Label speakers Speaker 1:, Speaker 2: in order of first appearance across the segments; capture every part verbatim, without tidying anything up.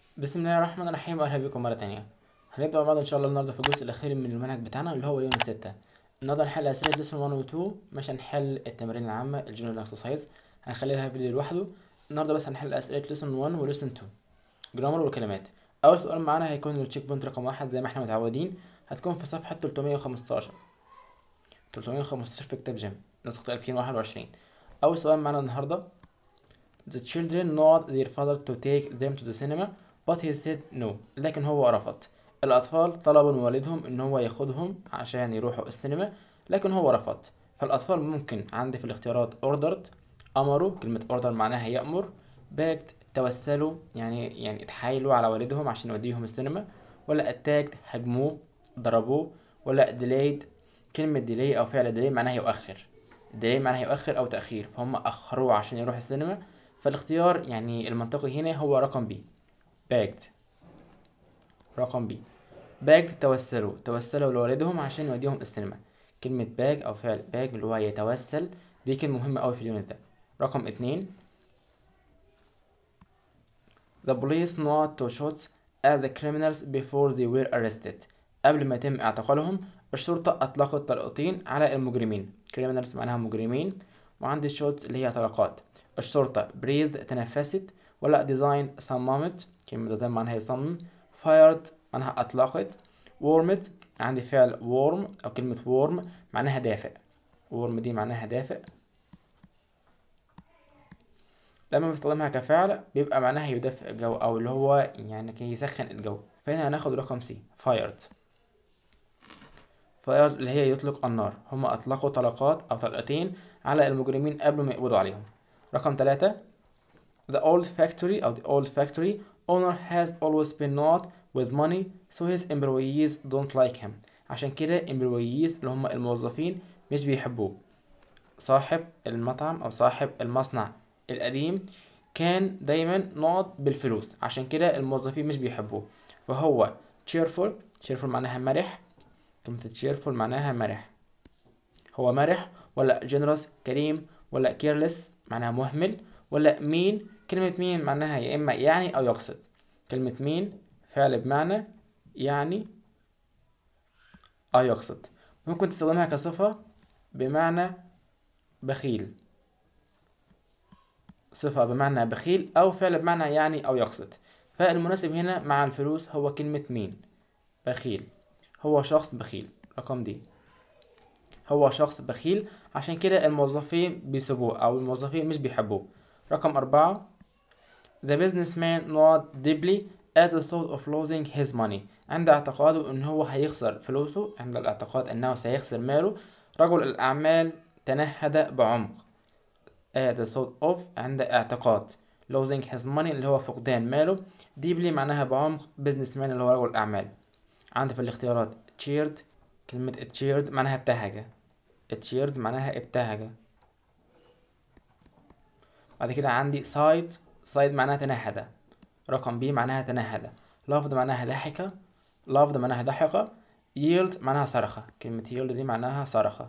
Speaker 1: بسم الله الرحمن الرحيم، واهلا بكم مره تانية. هنبدا مع بعض ان شاء الله النهارده في الجزء الاخير من المنهج بتاعنا اللي هو يوم ستة. النهارده هنحل اسئله ليسون واحد و اتنين، مش هنحل التمارين العامه الجنرال اكسرسايز، هنخلي لها فيديو لوحده. النهارده بس هنحل اسئله ليسون واحد وليسون اتنين، جرامر وكلمات. اول سؤال معانا هيكون التشيك بوينت رقم واحد زي ما احنا متعودين، هتكون في صفحه تلتمية وخمستاشر تلتمية وخمستاشر في كتاب جيم نسخه ألفين وواحد وعشرين. اول سؤال معانا النهارده: The children wanted their father to take them to the cinema but he said no. لكن هو رفض. الأطفال طلبوا من والدهم إن هو ياخدهم عشان يروحوا السينما، لكن هو رفض. فالأطفال ممكن عندي في الاختيارات ordered، أمروا، كلمة order معناها يأمر. begged، توسلوا، يعني يعني اتحايلوا على والدهم عشان يوديهم السينما. ولا attacked، هجموه، ضربوه. ولا delayed، كلمة delay أو فعل delay معناها يؤخر. delay معناها يؤخر أو تأخير، فهم أخروه عشان يروح السينما. فالاختيار يعني المنطقي هنا هو رقم بي، begged. رقم بي، begged توسلوا توسلوا لوالدهم عشان يوديهم السينما. كلمة beg أو فعل beg اللي هو يتوسل، دي كلمة مهمة أوي في اليونت ده. رقم اتنين: The police not to shots at the criminals before they were arrested. قبل ما يتم اعتقالهم الشرطة أطلقت طلقتين على المجرمين. criminals معناها مجرمين، وعندي shots اللي هي طلقات. الشرطة breathed تنفست. ولا design صممت، كلمة design معناها يصمم. fired معناها أطلقت. warmed عندي فعل warm أو كلمة warm معناها دافئ. warm دي معناها دافئ، لما بستخدمها كفعل بيبقى معناها يدفئ الجو او اللي هو يعني كي يسخن الجو. فهنا هناخد رقم سي، fired. fired اللي هي يطلق النار، هم اطلقوا طلقات او طلقتين على المجرمين قبل ما يقبضوا عليهم. رقم ثلاثة: the old factory او the old factory owner has always been not with money so his employees don't like him. عشان كده employees اللي هم الموظفين مش بيحبوه. صاحب المطعم او صاحب المصنع القديم كان دايما نقط بالفلوس، عشان كده الموظفين مش بيحبوه. فهو cheerful. cheerful معناها مرح، كلمة cheerful معناها مرح، هو مرح. ولا generous كريم. ولا careless معناها مهمل. ولا mean، كلمة mean معناها يا إما يعني أو يقصد. كلمة mean فعل بمعنى يعني أو يقصد، ممكن تستخدمها كصفة بمعنى بخيل، صفة بمعنى بخيل أو فعل بمعنى يعني أو يقصد. فالمناسب هنا مع الفلوس هو كلمة مين، بخيل، هو شخص بخيل. رقم دي، هو شخص بخيل عشان كده الموظفين بيسيبوه أو الموظفين مش بيحبوه. رقم أربعة: The businessman not deeply at the thought of losing his money. عند اعتقاده إن هو هيخسر فلوسه، عند الاعتقاد أنه سيخسر ماله، رجل الأعمال تنهد بعمق. at the thought of عند اعتقاد. losing his money اللي هو فقدان ماله. deeply معناها بعمق. businessman اللي هو رجل أعمال. عندي في الاختيارات cheered، كلمة cheered معناها ابتهج. cheered معناها ابتهج. بعد كده عندي sighed. sighed معناها تنهد. رقم B معناها تنهد. loved معناها ضحك. loved معناها ضحك. yield معناها صرخة، كلمة yield دي معناها صرخة.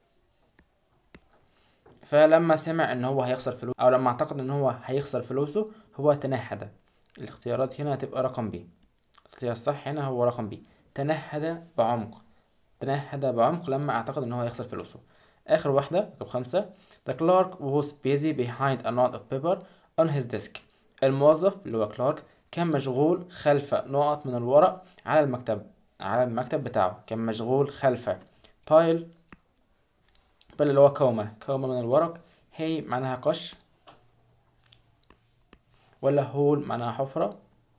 Speaker 1: فلما سمع ان هو هيخسر فلوس او لما اعتقد ان هو هيخسر فلوسه هو تنهد. الاختيارات هنا هتبقى رقم بي، الاختيار الصح هنا هو رقم بي، تنهد بعمق. تنهد بعمق لما اعتقد ان هو هيخسر فلوسه. اخر واحدة رقم خمسة: The clerk was busy behind a knot of paper on his desk. الموظف اللي هو كلارك كان مشغول خلف نقط من الورق على المكتب على المكتب بتاعه، كان مشغول خلف pile، بل اللي هو كومة كومة من الورق. هي معناها قش. ولا هول معناها حفرة،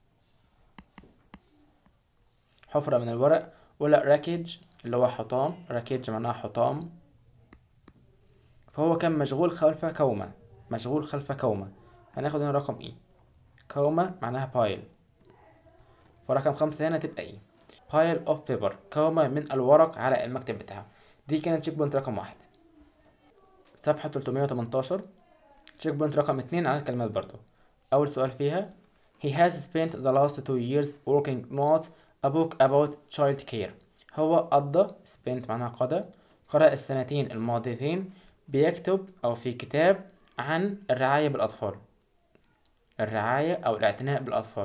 Speaker 1: حفرة من الورق. ولا راكيج اللي هو حطام، راكيج معناها حطام. فهو كان مشغول خلف كومة، مشغول خلف كومة. هناخد هنا رقم اي، كومة معناها بايل، فرقم خمسة هنا تبقى ايه، بايل اوف بيبر، كومة من الورق على المكتب بتاعه. دي كانت تشيك بوينت رقم واحد. صفحة تلتمية وتمنتاشر تشيك بوينت رقم اتنين على الكلمات برضو. أول سؤال فيها: He has spent the last two years working not a book about child care. هو قضى، spent معناها قضى، قرأ السنتين الماضيتين بيكتب أو في كتاب عن الرعاية بالأطفال، الرعاية أو الاعتناء بالأطفال.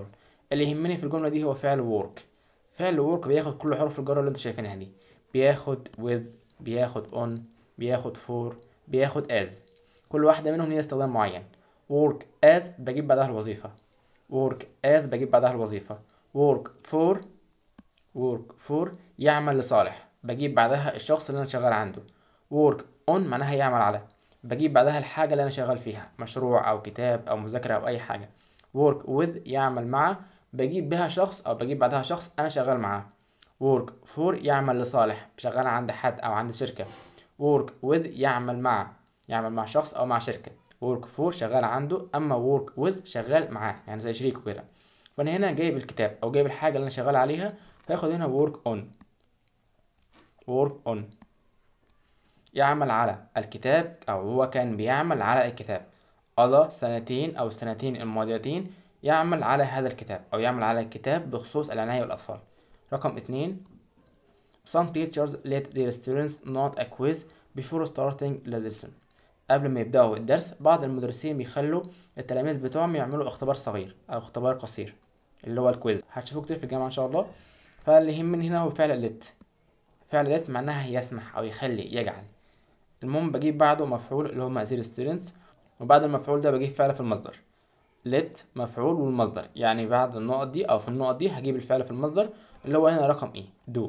Speaker 1: اللي يهمني في الجملة دي هو فعل work. فعل work بياخد كل حروف الجر اللي انتوا شايفينها دي، بياخد with، بياخد on، بياخد for، بياخد as. كل واحدة منهم ليها استخدام معين. work as بجيب بعدها الوظيفة، work as بجيب بعدها الوظيفة. work for، work for يعمل لصالح، بجيب بعدها الشخص اللي انا شغال عنده. work on معناها يعمل على، بجيب بعدها الحاجة اللي انا شغال فيها، مشروع او كتاب او مذاكرة او اي حاجة. work with يعمل مع، بجيب بها شخص او بجيب بعدها شخص انا شغال معاه. work for يعمل لصالح، شغال عند حد او عند شركة. work with يعمل مع، يعمل مع شخص او مع شركة. work for شغال عنده، اما work with شغال معاه يعني زي شريكه كده. فانا هنا جايب الكتاب او جايب الحاجة اللي انا شغال عليها، فاخد هنا work on. work on يعمل على الكتاب او هو كان بيعمل على الكتاب. قضى سنتين او السنتين الماضيتين يعمل على هذا الكتاب او يعمل على الكتاب بخصوص العناية بالاطفال. رقم اتنين some teachers let their students not a quiz before starting the lesson. قبل ما يبدأوا الدرس بعض المدرسين بيخلوا التلاميذ بتوعهم يعملوا اختبار صغير او اختبار قصير اللي هو الكويز، هتشوفوه كتير في الجامعة ان شاء الله. فاللي يهمني هنا هو فعل let. فعل let معناها يسمح او يخلي يجعل. المهم بجيب بعده مفعول اللي هو their students، وبعد المفعول ده بجيب فعل في المصدر. let مفعول والمصدر، يعني بعد النقط دي او في النقط دي هجيب الفعل في المصدر اللي هو هنا رقم ايه do.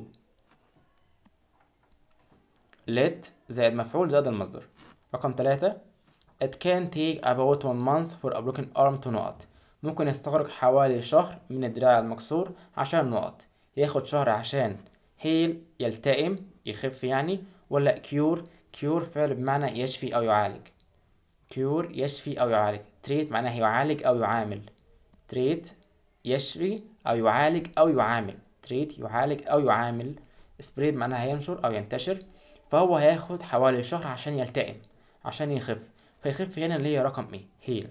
Speaker 1: let زائد مفعول زائد المصدر. رقم ثلاثة it can take about one month for a broken arm to نقط. ممكن يستغرق حوالي شهر من الدراع المكسور عشان نقط. ياخد شهر عشان heal يلتئم يخف يعني، ولا cure. cure فعل بمعنى يشفي أو يعالج. cure يشفي أو يعالج. treat معناه يعالج أو يعامل. treat يشفي أو يعالج أو يعامل. treat يعالج أو يعامل. spread معناها ينشر أو ينتشر. فهو هياخد حوالي شهر عشان يلتئم، عشان يخف. فيخف هنا اللي هي رقم ايه heal.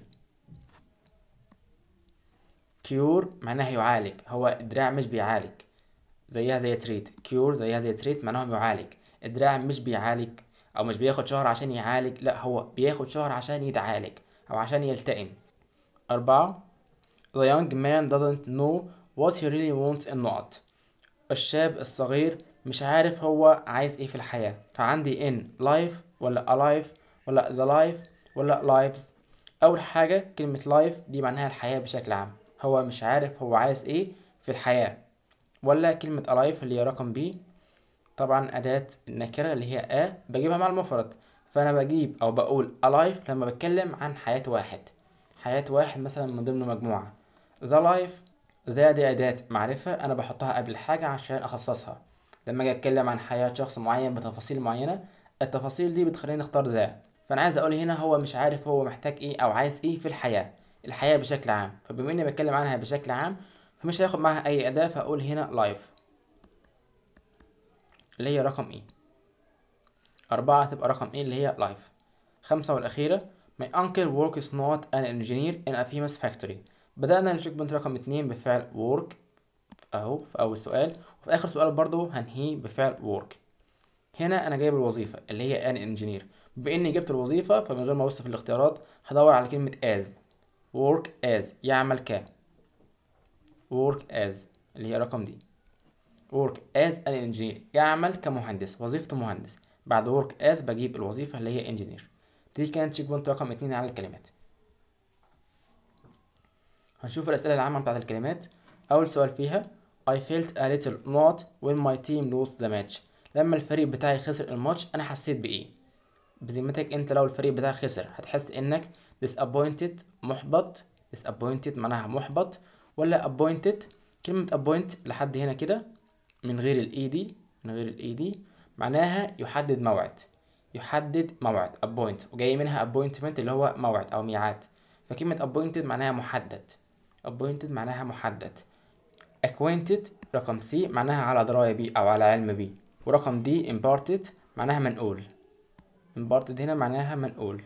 Speaker 1: cure معناها يعالج، هو الدراع مش بيعالج زيها زي تريت. cure زيها زي تريت معناها يعالج. الدراع مش بيعالج او مش بياخد شهر عشان يعالج، لا هو بياخد شهر عشان يتعالج او عشان يلتئم. أربعة the young man doesn't know what he really wants in نقط. الشاب الصغير مش عارف هو عايز ايه في الحياة. فعندي in life ولا alive ولا the life ولا lives. اول حاجة كلمة life دي معناها الحياة بشكل عام، هو مش عارف هو عايز ايه في الحياة. ولا كلمة alive اللي هي رقم B، طبعا أداة النكرة اللي هي a بجيبها مع المفرد. فأنا بجيب أو بقول alive لما بتكلم عن حياة واحد، حياة واحد مثلا من ضمن مجموعة. the life ذا دي أداة معرفة أنا بحطها قبل حاجة عشان أخصصها. لما أجي أتكلم عن حياة شخص معين بتفاصيل معينة، التفاصيل دي بتخليني أختار ذا. فأنا عايز أقول هنا هو مش عارف هو محتاج إيه أو عايز إيه في الحياة، الحياة بشكل عام. فبما إني بتكلم عنها بشكل عام فمش هياخد معاها أي أداة، فأقول هنا life اللي هي رقم إيه. أربعة تبقى رقم إيه اللي هي life. خمسة والأخيرة my uncle works not an engineer in a famous factory. بدأنا نشوف بنت رقم اتنين بفعل work اهو في اول سؤال، وفي اخر سؤال برضو هنهيه بفعل work. هنا انا جايب الوظيفة اللي هي an engineer. باني جبت الوظيفة فمن غير ما اوصف الاختيارات هدور على كلمة as. work as يعمل ك، work as اللي هي رقم دي. work as an engineer يعمل كمهندس، وظيفته مهندس. بعد work as بجيب الوظيفة اللي هي engineer. دي كانت تشيك بوينت رقم اتنين على الكلمات. هنشوف الأسئلة العامة بتاعت الكلمات. أول سؤال فيها I felt a little not when my team lost the match. لما الفريق بتاعي خسر الماتش أنا حسيت بإيه؟ بذمتك أنت لو الفريق بتاعك خسر هتحس إنك disappointed محبط. disappointed معناها محبط، ولا appointed. كلمة appoint لحد هنا كده من غير ال ed، من غير ال ed معناها يحدد موعد، يحدد موعد appoint، وجاي منها appointment اللي هو موعد أو ميعاد. فكلمة appointed معناها محدد، appointed معناها محدد. acquainted رقم C معناها على دراية بيه أو على علم بيه. ورقم D imparted معناها منقول. imparted هنا معناها منقول.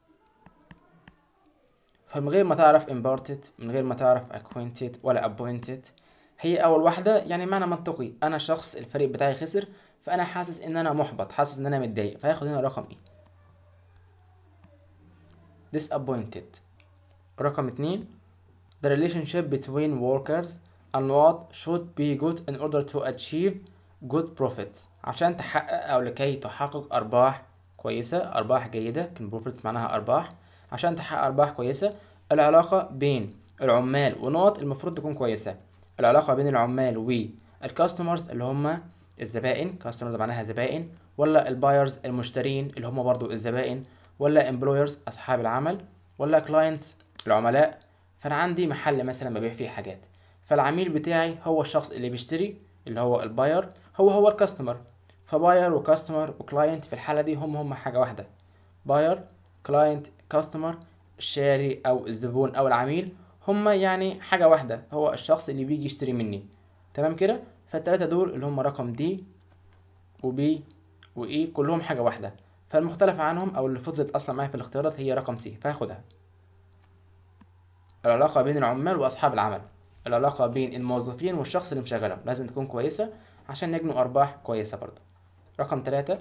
Speaker 1: فمن غير ما تعرف imparted، من غير ما تعرف acquainted ولا appointed، هي أول واحدة يعني معنى منطقي. أنا شخص الفريق بتاعي خسر فأنا حاسس إن أنا محبط، حاسس إن أنا متضايق، فهاخد هنا رقم E disappointed. رقم اتنين the relationship between workers and what should be good in order to achieve good profits. عشان تحقق أو لكي تحقق أرباح كويسة، أرباح جيدة. كان profits معناها أرباح. عشان تحقق أرباح كويسة العلاقة بين العمال ونقط المفروض تكون كويسة. العلاقة بين العمال والكاستمرز اللي هم الزبائن، كاستمرز معناها زبائن، ولا البايرز المشترين اللي هم برضو الزبائن، ولا امبلويرز أصحاب العمل، ولا كلاينتس العملاء. فأنا عندي محل مثلا ببيع فيه حاجات، فالعميل بتاعي هو الشخص اللي بيشتري اللي هو الباير، هو هو الكاستمر. فباير وكاستمر وكلاينت في الحالة دي هم هم حاجة واحدة. باير كلاينت كاستمر، الشاري أو الزبون أو العميل هم يعني حاجة واحدة، هو الشخص اللي بيجي يشتري مني. تمام كده؟ فالتلاتة دول اللي هم رقم دي وبي وإي كلهم حاجة واحدة. فالمختلف عنهم أو اللي فضلت أصلا معايا في الاختيارات هي رقم سي، فهاخدها. العلاقة بين العمال وأصحاب العمل، العلاقة بين الموظفين والشخص اللي مشغلهم لازم تكون كويسة عشان نجنوا أرباح كويسة برضه. رقم تلاتة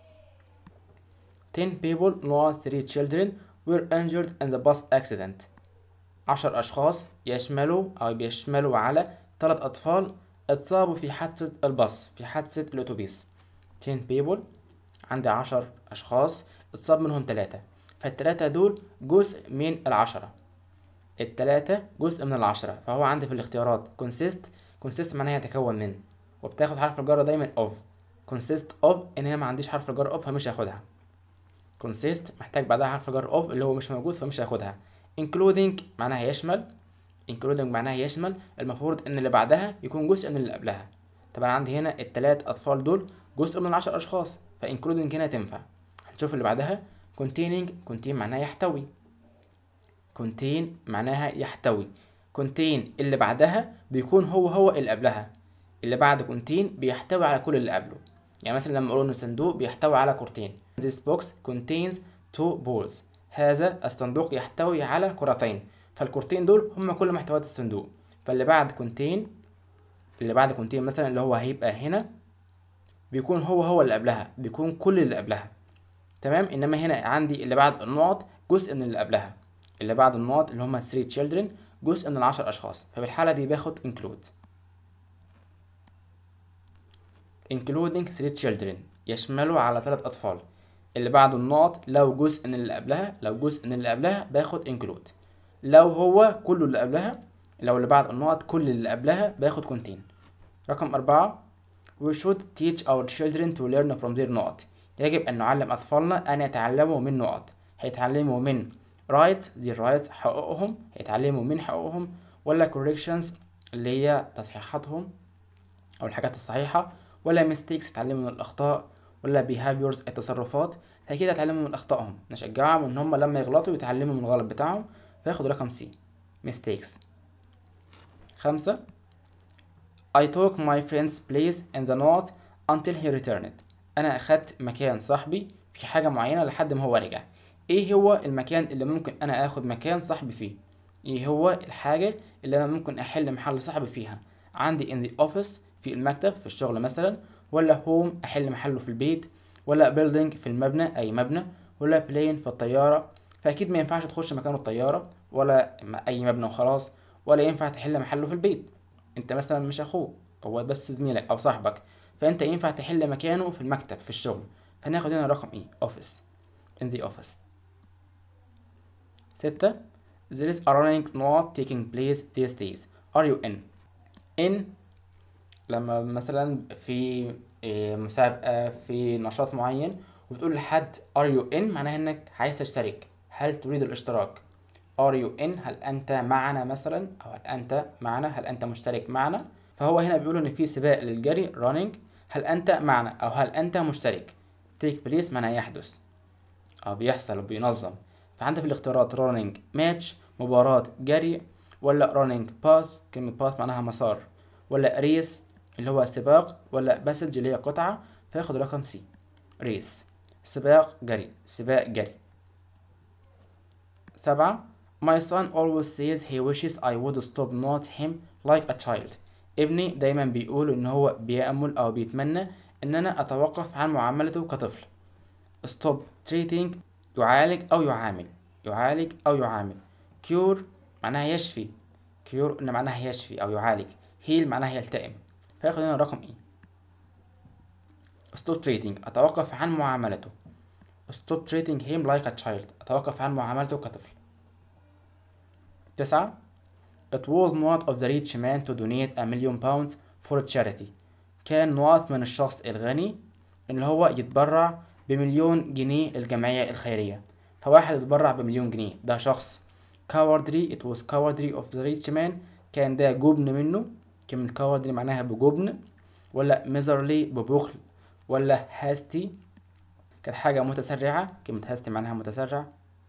Speaker 1: ten people not three children were injured in the bus accident. عشر أشخاص يشملوا أو بيشملوا على ثلاث أطفال اتصابوا في حادثة الباص، في حادثة الأتوبيس. ten people عندي عشر أشخاص اتصاب منهم ثلاثة، فالثلاثة دول جزء من العشرة. التلاتة جزء من العشرة، فهو عندي في الاختيارات consist. consist معناها يتكون من، وبتاخد حرف الجر دايما of. consist of ان هي ما عنديش حرف الجر of فمش هاخدها. consist محتاج بعدها حرف الجر of اللي هو مش موجود فمش هاخدها. including معناها يشمل، including معناها يشمل، المفروض ان اللي بعدها يكون جزء من اللي قبلها. طبعا عندي هنا التلات اطفال دول جزء من العشر اشخاص، ف including هنا تنفع. هنشوف اللي بعدها containing. contain معناها يحتوي، contain معناها يحتوي. contain اللي بعدها بيكون هو هو اللي قبلها، اللي بعد contain بيحتوي على كل اللي قبله. يعني مثلا لما اقول ان الصندوق بيحتوي على كرتين، this box contains two balls. هذا الصندوق يحتوي على كرتين، فالكرتين دول هم كل محتويات الصندوق. فاللي بعد contain، اللي بعد contain مثلا اللي هو هيبقى هنا بيكون هو هو اللي قبلها، بيكون كل اللي قبلها. تمام. انما هنا عندي اللي بعد النقط جزء من اللي قبلها، اللي بعد النقط اللي هم three children جزء من العشر أشخاص، فبالحالة دي باخد include. including three children يشملوا على ثلاث أطفال. اللي بعد النقط لو جزء من اللي قبلها، لو جزء من اللي قبلها باخد include. لو هو كل اللي قبلها، لو اللي بعد النقط كل اللي قبلها باخد contain. رقم أربعة we should teach our children to learn from their نقط. يجب أن نعلم أطفالنا أن يتعلموا من نقط. هيتعلموا من right دي rights حقوقهم، هيتعلموا من حقوقهم، ولا corrections اللي هي تصحيحاتهم أو الحاجات الصحيحة، ولا mistakes يتعلموا من الأخطاء، ولا behaviors التصرفات. فأكيد هيتعلموا من أخطائهم، نشجعهم إن هم لما يغلطوا يتعلموا من الغلط بتاعهم، فياخد رقم C mistakes. خمسة I took my friend's place in the note until he returned. أنا أخدت مكان صاحبي في حاجة معينة لحد ما هو رجع. ايه هو المكان اللي ممكن انا اخد مكان صاحبي فيه؟ ايه هو الحاجة اللي انا ممكن احل محل صاحبي فيها؟ عندي in the office في المكتب في الشغل مثلا، ولا home احل محله في البيت، ولا building في المبنى اي مبنى، ولا plane في الطيارة. فاكيد ما ينفعش تخش مكانه الطيارة ولا اي مبنى وخلاص، ولا ينفع تحل محله في البيت. انت مثلا مش اخوه، هو بس زميلك او صاحبك، فانت ينفع تحل مكانه في المكتب في الشغل. فناخد هنا رقم ايه office in the office. ستة there is a running not taking place these days. are you in in لما مثلا في مسابقة في نشاط معين وبتقول لحد are you in معناها انك عايز تشترك، هل تريد الاشتراك. are you in هل انت معنا مثلا، او هل انت معنا، هل انت مشترك معنا. فهو هنا بيقول ان في سباق للجري running، هل انت معنا او هل انت مشترك. take place معناها يحدث او بيحصل وبينظم. فعندك في الاختيارات running match مباراة جري، ولا running path كلمة path معناها مسار، ولا race اللي هو سباق، ولا passage اللي هي قطعة. فياخد رقم C race سباق جري، سباق جري. سبعة my son always says he wishes I would stop not him like a child. ابني دايما بيقول ان هو بيأمل او بيتمنى ان انا اتوقف عن معاملته كطفل. stop treating يعالج أو يعامل، يعالج أو يعامل. cure معناها يشفي، كيور ان معناها يشفي او يعالج، هيل معناها يلتئم، فياخد هنا الرقم ايه. stop treating اتوقف عن معاملته. stop treating him like a child اتوقف عن معاملته كطفل. تسعة it was not of the rich man to donate a million pounds for charity. كان نواط من الشخص الغني ان هو يتبرع بمليون جنيه للجمعية الخيرية. فواحد يتبرع بمليون جنيه ده شخص cowardly. it was cowardly of the rich man كان ده جبن منه. كلمة cowardly معناها بجبن، ولا miserly ببخل، ولا hasty كانت حاجة متسرعة. كلمة hasty معناها متسرع.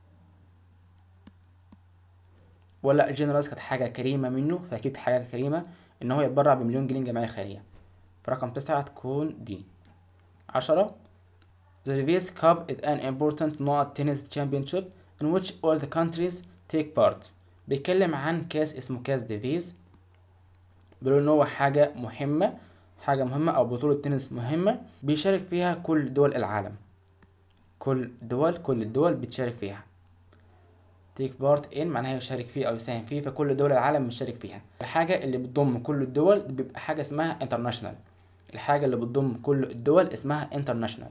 Speaker 1: ولا generous كانت حاجة كريمة منه، فأكيد حاجة كريمة إن هو يتبرع بمليون جنيه جمعية خيرية. فرقم تسعة تكون دي. عشرة The Davis Cup is an important not tennis championship in which all the countries take part. بيتكلم عن كاس اسمه كاس ديفيز، بيقول إن هو حاجة مهمة، حاجة مهمة أو بطولة تنس مهمة بيشارك فيها كل دول العالم. كل دول كل الدول بتشارك فيها. take part in معناها يشارك فيه أو يساهم فيه، فكل دول العالم بتشارك فيها. الحاجة اللي بتضم كل الدول بيبقى حاجة اسمها international. الحاجة اللي بتضم كل الدول اسمها international.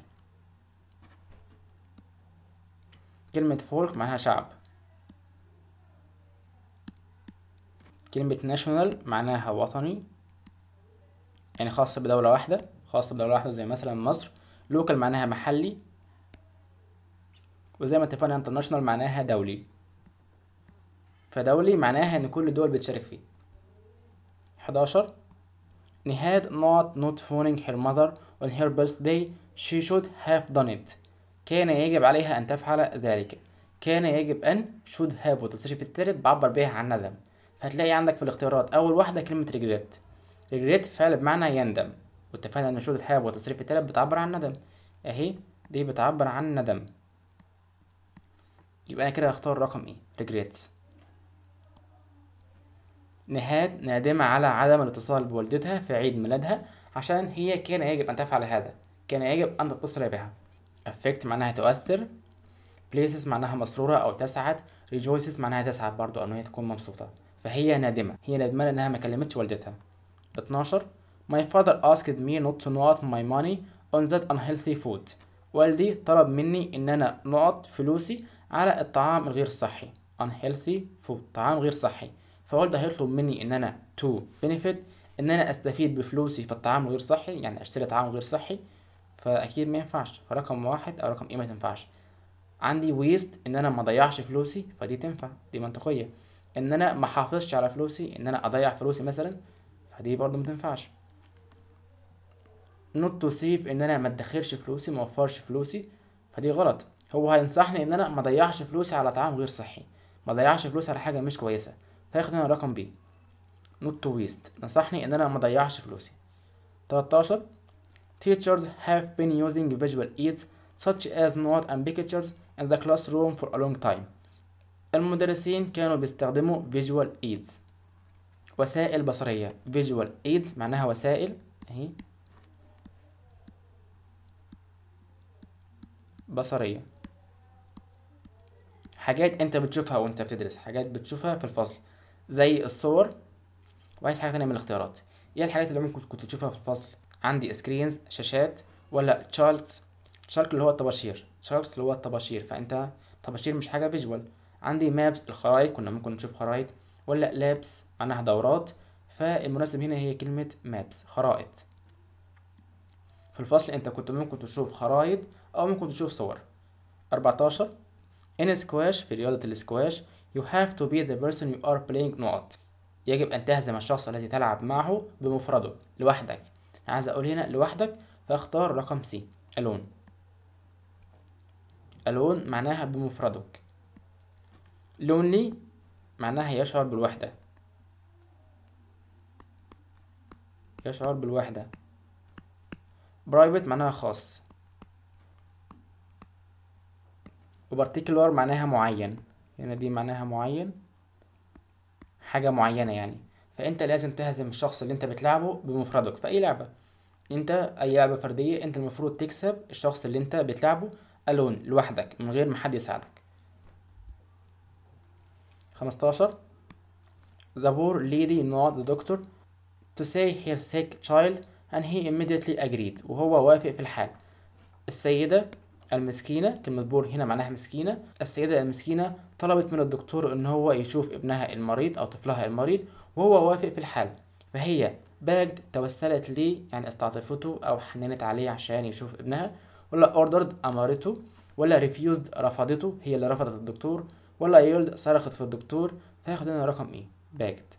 Speaker 1: كلمة folk معناها شعب. كلمة national معناها وطني، يعني خاصة بدولة واحدة، خاصة بدولة واحدة زي مثلا مصر. local معناها محلي، وزي ما اتفقنا international معناها دولي. فدولي معناها ان كل الدول بتشارك فيه. حداشر Nihad not not phoning her mother on her birthday she should have done it. كان يجب عليها أن تفعل ذلك. كان يجب أن should have والتصريف الثالث بعبر بها عن ندم. هتلاقي عندك في الاختيارات أول واحدة كلمة regret. regret فعل بمعنى يندم، واتفقنا إن should have والتصريف الثالث بتعبر عن ندم. أهي دي بتعبر عن ندم، يبقى أنا كده هختار رقم إيه regrets. نهاد نادمة على عدم الاتصال بوالدتها في عيد ميلادها عشان هي كان يجب أن تفعل هذا. كان يجب أن تتصل بها. affect معناها تؤثر. places معناها مسرورة أو تسعد. rejoices معناها تسعد برضو أو هي تكون مبسوطة. فهي نادمة، هي ندمانة إنها ما كلمتش والدتها. اتناشر My father asked me not to note my money on that unhealthy food. والدي طلب مني إن أنا نقط فلوسي على الطعام الغير صحي. unhealthy food طعام غير صحي. فوالدي هيطلب مني ان انا to benefit ان انا استفيد بفلوسي في الطعام الغير صحي، يعني اشتري طعام غير صحي، فاكيد ما ينفعش. فرقم واحد او رقم ايه ما تنفعش. عندي ويست ان انا ما اضيعش فلوسي، فدي تنفع، دي منطقية. ان انا ما حافظش على فلوسي، ان انا اضيع فلوسي مثلا، فدي برضو ما تنفعش. not to save ان انا ما ادخرش فلوسي، ما اوفرش فلوسي، فدي غلط. هو هينصحني ان انا ما اضيعش فلوسي على طعام غير صحي، ما اضيعش فلوسي على حاجة مش كويسة، فياخد هنا رقم بي not to waste. نصحني ان انا ما اضيعش فلوسي. تلتاشر Teachers have been using visual aids such as note and pictures in the classroom for a long time. المدرسين كانوا بيستخدموا visual aids وسائل بصرية. visual aids معناها وسائل اهي بصرية، حاجات انت بتشوفها وانت بتدرس، حاجات بتشوفها في الفصل زي الصور. وعايز حاجة تانية من الاختيارات. ايه الحاجات اللي ممكن كنت تشوفها في الفصل؟ عندي سكرينز شاشات، ولا تشارتس. تشارت اللي هو الطباشير، تشارتس اللي هو الطباشير، فانت طباشير مش حاجة فيجوال. عندي مابس الخرائط، كنا ممكن نشوف خرائط، ولا لابس معناها دورات، فالمناسب هنا هي كلمة مابس خرائط. في الفصل انت كنت ممكن تشوف خرائط او ممكن تشوف صور. اربعتاشر In squash في رياضة الاسكواش you have to be the person you are playing نقط. يجب أن تهزم الشخص الذي تلعب معه بمفرده لوحدك. عايز أقول هنا لوحدك، فاختار رقم سي alone. alone معناها بمفردك. lonely معناها يشعر بالوحدة، يشعر بالوحدة. private معناها خاص. وبارتيكولار معناها معين، هنا دي معناها معين، حاجة معينة يعني. فأنت لازم تهزم الشخص اللي أنت بتلعبه بمفردك في أي لعبة. أنت أي لعبة فردية أنت المفروض تكسب الشخص اللي أنت بتلعبه ألون لوحدك من غير ما حد يساعدك. خمستاشر The poor lady nod the doctor to say her sick child and he immediately agreed. وهو وافق في الحال. السيدة المسكينة، كلمة بور هنا معناها مسكينة، السيدة المسكينة طلبت من الدكتور ان هو يشوف ابنها المريض او طفلها المريض وهو وافق في الحال. فهي begged توسلت ليه يعني استعطفته او حننت عليه عشان يشوف ابنها، ولا ordered امرته، ولا refused رفضته هي اللي رفضت الدكتور، ولا yelled صرخت في الدكتور. فياخد هنا رقم ايه؟ begged.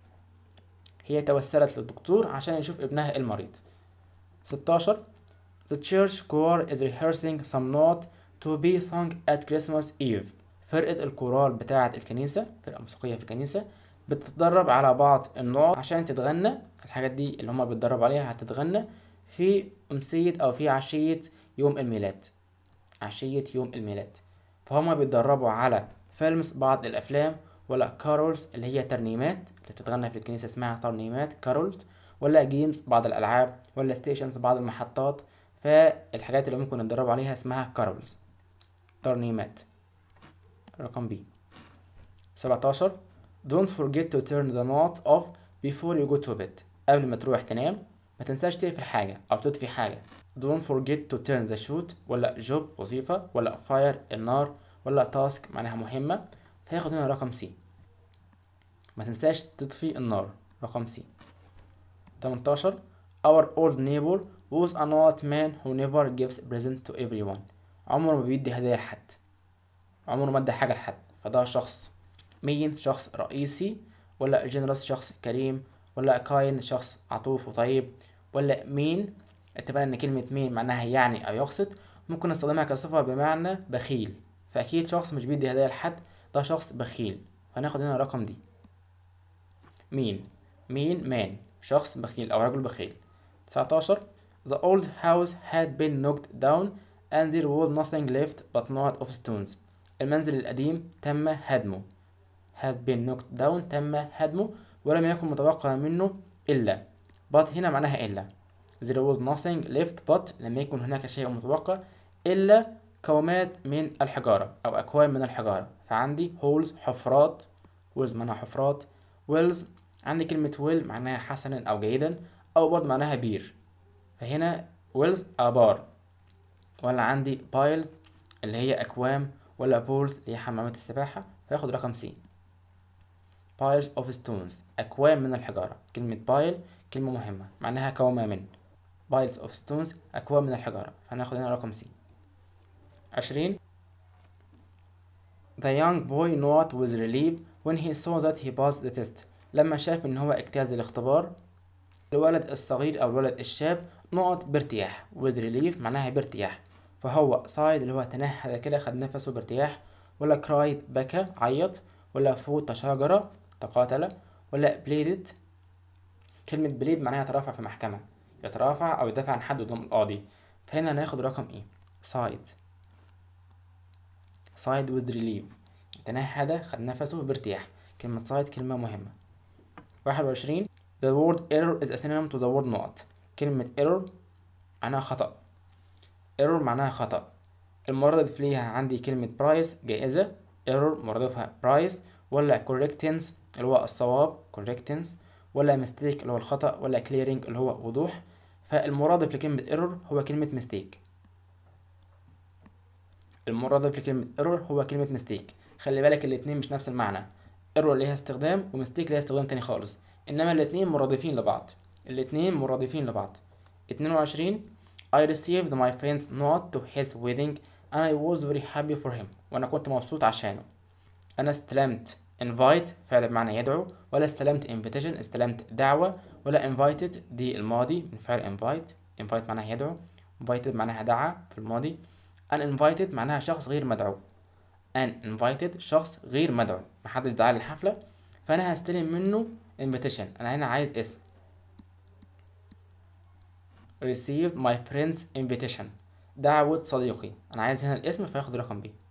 Speaker 1: هي توسلت للدكتور عشان يشوف ابنها المريض. ستاشر The church choir is rehearsing some note to be sung at Christmas Eve. فرقة الكورال بتاعة الكنيسة، فرقة موسيقية في الكنيسة، بتتدرب على بعض النوع عشان تتغنى. الحاجات دي اللي هما بيتدربوا عليها هتتغنى في أمسية أو في عشية يوم الميلاد. عشية يوم الميلاد. فهما بيتدربوا على فيلمز بعض الأفلام، ولا كارولز اللي هي ترنيمات اللي بتتغنى في الكنيسة اسمها ترنيمات كارولز، ولا جيمز بعض الألعاب، ولا ستيشنز بعض المحطات. فالحاجات اللي ممكن نتدرب عليها اسمها كارولز، ترنيمات. رقم بي. سبعتاشر Don't forget to turn the note off before you go to bed. قبل ما تروح تنام ما تنساش تقفل حاجة أو تطفي حاجة. Don't forget to turn the shoot، ولا job وظيفة، ولا fire النار، ولا task معناها مهمة. فياخد هنا رقم سي، ما تنساش تطفي النار. رقم سي. تمنتاشر Our old neighbor was an old man who never gives present to everyone. عمره ما بيدي هدايا لحد، عمره ما ادى حاجة لحد. فده شخص مين؟ شخص رئيسي، ولا generous شخص كريم، ولا kind شخص عطوف وطيب، ولا مين. اتفقنا ان كلمة مين معناها يعني او يقصد، ممكن نستخدمها كصفة بمعنى بخيل. فاكيد شخص مش بيدي هدايا لحد، ده شخص بخيل. فناخد هنا رقم دي. مين مين مان شخص بخيل او رجل بخيل. تسعتاشر The old house had been knocked down and there was nothing left but not of stones. المنزل القديم تم هدمه. had been knocked down تم هدمه ولم يكن متبقى منه إلا. but هنا معناها إلا. there was nothing left but لم يكن هناك شيء متبقى إلا كومات من الحجارة أو أكوام من الحجارة. فعندي holes حفرات، wells معناها حفرات، wells عندي كلمة well معناها حسنا أو جيدا، أو برضه معناها بير. فهنا wells آبار، ولا عندي piles اللي هي أكوام، ولا pools اللي هي حمامات السباحة. فياخد رقم سي. piles of stones أكوام من الحجارة. كلمة pile كلمة مهمة معناها كومة من. piles of stones أكوام من الحجارة. فهناخد هنا رقم سي. عشرين The young boy nodded with relief when he saw that he passed the test. لما شاف إن هو اجتاز الاختبار. الولد الصغير أو الولد الشاب نقط بارتياح. with relief معناها بارتياح. فهو sighed اللي هو تنهد كده خد نفسه بارتياح، ولا cried بكى عيط، ولا fought تشاجر تقاتل، ولا pleaded. كلمة plead معناها يترافع في محكمة، يترافع أو يدافع عن حد قدام القاضي. فهنا هناخد رقم ايه؟ sighed. sighed with relief تنهد خد نفسه بارتياح. كلمة sighed كلمة مهمة. واحد وعشرين The word error is a synonym to the word not. كلمة error معناها خطأ. error معناها خطأ. المرادف ليها عندي كلمة price جائزة. error مرادفها price، ولا correctness اللي هو الصواب correctness، ولا mistake اللي هو الخطأ، ولا clearing اللي هو وضوح. فالمرادف لكلمة error هو كلمة mistake. المرادف لكلمة error هو كلمة mistake. خلي بالك الاتنين مش نفس المعنى. error ليها استخدام ومستيك ليها استخدام تاني خالص، انما الاتنين مرادفين لبعض. الاتنين مرادفين لبعض. اتنين وعشرين I received my friend's note to his wedding and I was very happy for him. وانا كنت مبسوط عشانه. انا استلمت invite فعل بمعنى يدعو، ولا استلمت invitation استلمت دعوة، ولا invited دي الماضي من فعل invite. invite معناها يدعو، invited معناها دعا في الماضي، uninvited معناها شخص غير مدعو. uninvited شخص غير مدعو محدش دعاه للحفلة. فانا هستلم منه invitation. انا هنا عايز اسم. received my friend's invitation دعوة صديقي. انا عايز هنا الاسم فياخد رقم بي.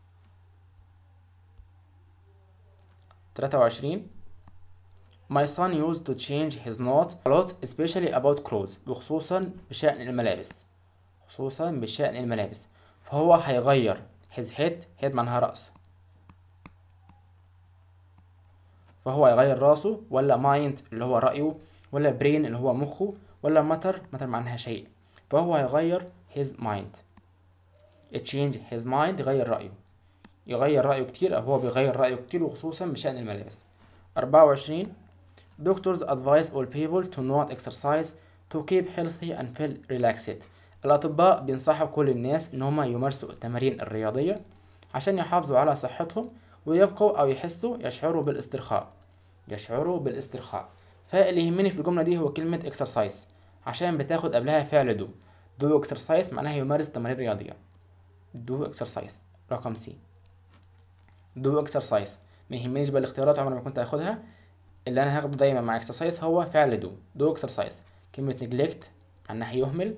Speaker 1: تلاتة وعشرين My son used to change his note a lot especially about clothes. وخصوصا بشأن الملابس. خصوصا بشأن الملابس. فهو هيغير his head. head معناها رأس. فهو هيغير راسه، ولا مايند اللي هو رأيه، ولا برين اللي هو مخه، ولا ماتر ماتر معناها شيء، فهو هيغير his mind. change his mind يغير رأيه، يغير رأيه كتير أو هو بيغير رأيه كتير وخصوصا بشأن الملابس. أربعة وعشرين doctors advise all people to not exercise to keep healthy and feel relaxed. الأطباء بينصحوا كل الناس إن هما يمارسوا التمارين الرياضية عشان يحافظوا على صحتهم ويبقوا أو يحسوا يشعروا بالاسترخاء، يشعروا بالاسترخاء. فاللي يهمني في الجملة دي هو كلمة exercise عشان بتاخد قبلها فعل do. do exercise معناها يمارس تمارين رياضية. do exercise. رقم سي do exercise. ما يهمنيش بقى الاختيارات عمري ما كنت هاخدها، اللي انا هاخده دايما مع exercise هو فعل do. do exercise. كلمة neglect معناها يهمل،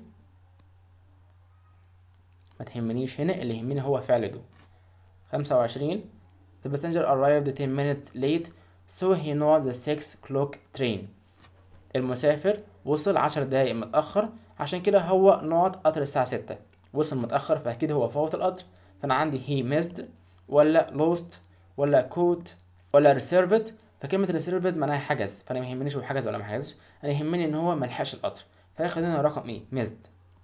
Speaker 1: ما تهمنيش هنا، اللي يهمني هو فعل do. خمسة وعشرين the passenger arrived ten minutes late so he knows the six o'clock train. المسافر وصل عشر دقايق متأخر عشان كده هو نقط قطر الساعة ستة. وصل متأخر فأكيد هو فوت القطر، فأنا عندي he missed ولا lost ولا caught ولا reserved. فكلمة reserved معناها حجز، فأنا ميهمنيش هو حجز ولا محجزش، أنا يهمني إن هو ملحقش القطر، فياخد هنا رقم إيه missed.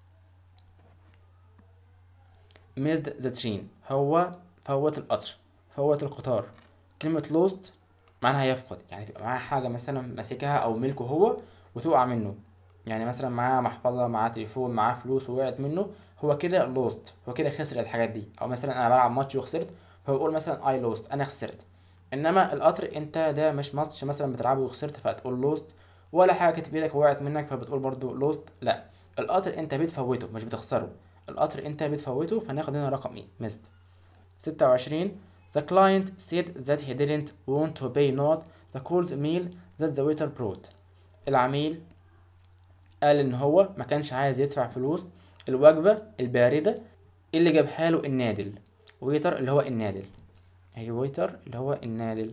Speaker 1: missed the train هو فوت القطر، فوت القطار. كلمة lost معناها يفقد، يعني تبقى معاه حاجة مثلا ماسكها أو ملكه هو وتقع منه، يعني مثلا معاه محفظة، معاه تليفون، معاه فلوس ووقعت منه، هو كده لوست، هو كده خسر الحاجات دي. او مثلا انا بلعب ماتش وخسرت فبقول مثلا اي لوست، انا خسرت. انما القطر انت ده مش ماتش مثلا بتلعبه وخسرت فتقول لوست، ولا حاجة كانت بايدك وقعت منك فبتقول برضو لوست، لا، القطر انت بتفوته مش بتخسره، القطر انت بتفوته، فناخد هنا رقم ايه مست. ستة وعشرين the client said that he didn't want to pay not the cold meal that the waiter brought. العميل قال ان هو ما كانش عايز يدفع فلوس الوجبة الباردة اللي جابها له النادل. ويتر اللي هو النادل، هي ويتر اللي هو النادل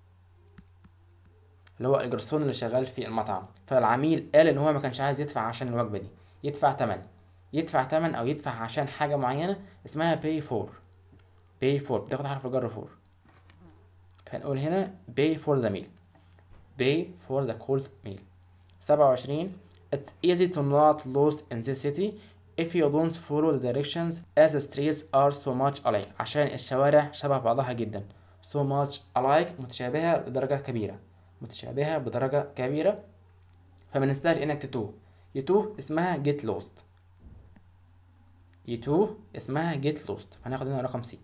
Speaker 1: اللي هو الجرسون اللي شغال في المطعم. فالعميل قال ان هو ما كانش عايز يدفع عشان الوجبة دي، يدفع تمن، يدفع تمن او يدفع عشان حاجة معينة اسمها pay for. pay for بتاخد حرف الجر for، فهنقول هنا pay for the meal، pay for the cold meal. سبعة وعشرين It's easy to not lost in this city if you don't follow the directions as the streets are so much alike. عشان الشوارع شبه بعضها جدا. so much alike متشابهة بدرجة كبيرة، متشابهة بدرجة كبيرة، فمن السهل انك تتوه. يتوه اسمها get lost، يتوه اسمها get lost، فهناخد هنا رقم سي.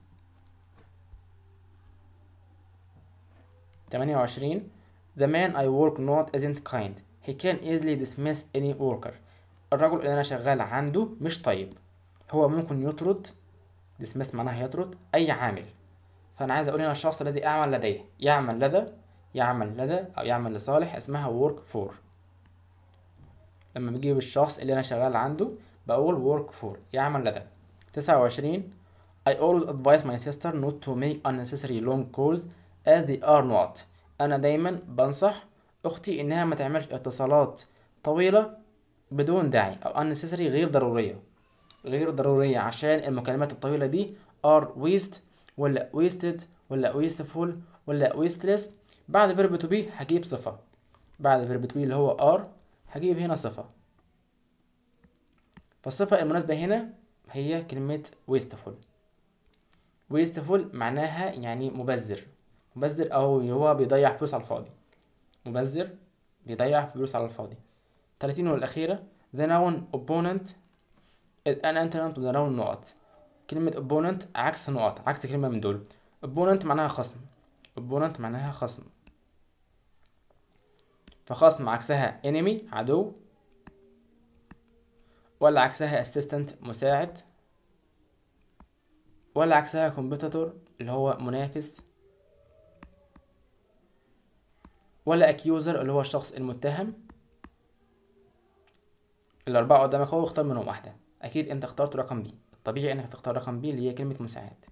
Speaker 1: ثمانية وعشرين The man I work not isn't kind. He can easily dismiss any worker. الرجل اللي انا شغال عنده مش طيب، هو ممكن يطرد، dismiss معناها يطرد اي عامل. فانا عايز اقول هنا الشخص الذي اعمل لديه، يعمل لدى، يعمل لدى او يعمل لصالح اسمها work for. لما بجيب الشخص اللي انا شغال عنده بقول work for، يعمل لدى. تسعة وعشرين I always advise my sister not to make unnecessary long calls as they are not. انا دايما بنصح اختي انها ما تعملش اتصالات طويلة بدون داعي او unnecessary غير ضرورية، غير ضرورية، عشان المكالمات الطويلة دي are waste ولا wasted ولا wasteful ولا wasteless. بعد verb to be هجيب صفة، بعد verb to be اللي هو are هجيب هنا صفة، فالصفة المناسبة هنا هي كلمة wasteful. wasteful معناها يعني مبذر، مبذر او هو بيضيع فلوس على الفاضي، مبذر بيضيع فلوس على الفاضي. ثلاثين والأخيرة the noun opponent is an antonym to the noun نقط. كلمة opponent عكس نقط، عكس كلمة من دول. opponent معناها خصم، opponent معناها خصم، فخصم عكسها enemy عدو، ولا عكسها assistant مساعد، ولا عكسها competitor اللي هو منافس، ولا accuser اللي هو الشخص المتهم. الأربعة قدامك اهو، اختار منهم واحدة. أكيد أنت اخترت رقم بي، الطبيعي إنك تختار رقم بي اللي هي كلمة مساعد.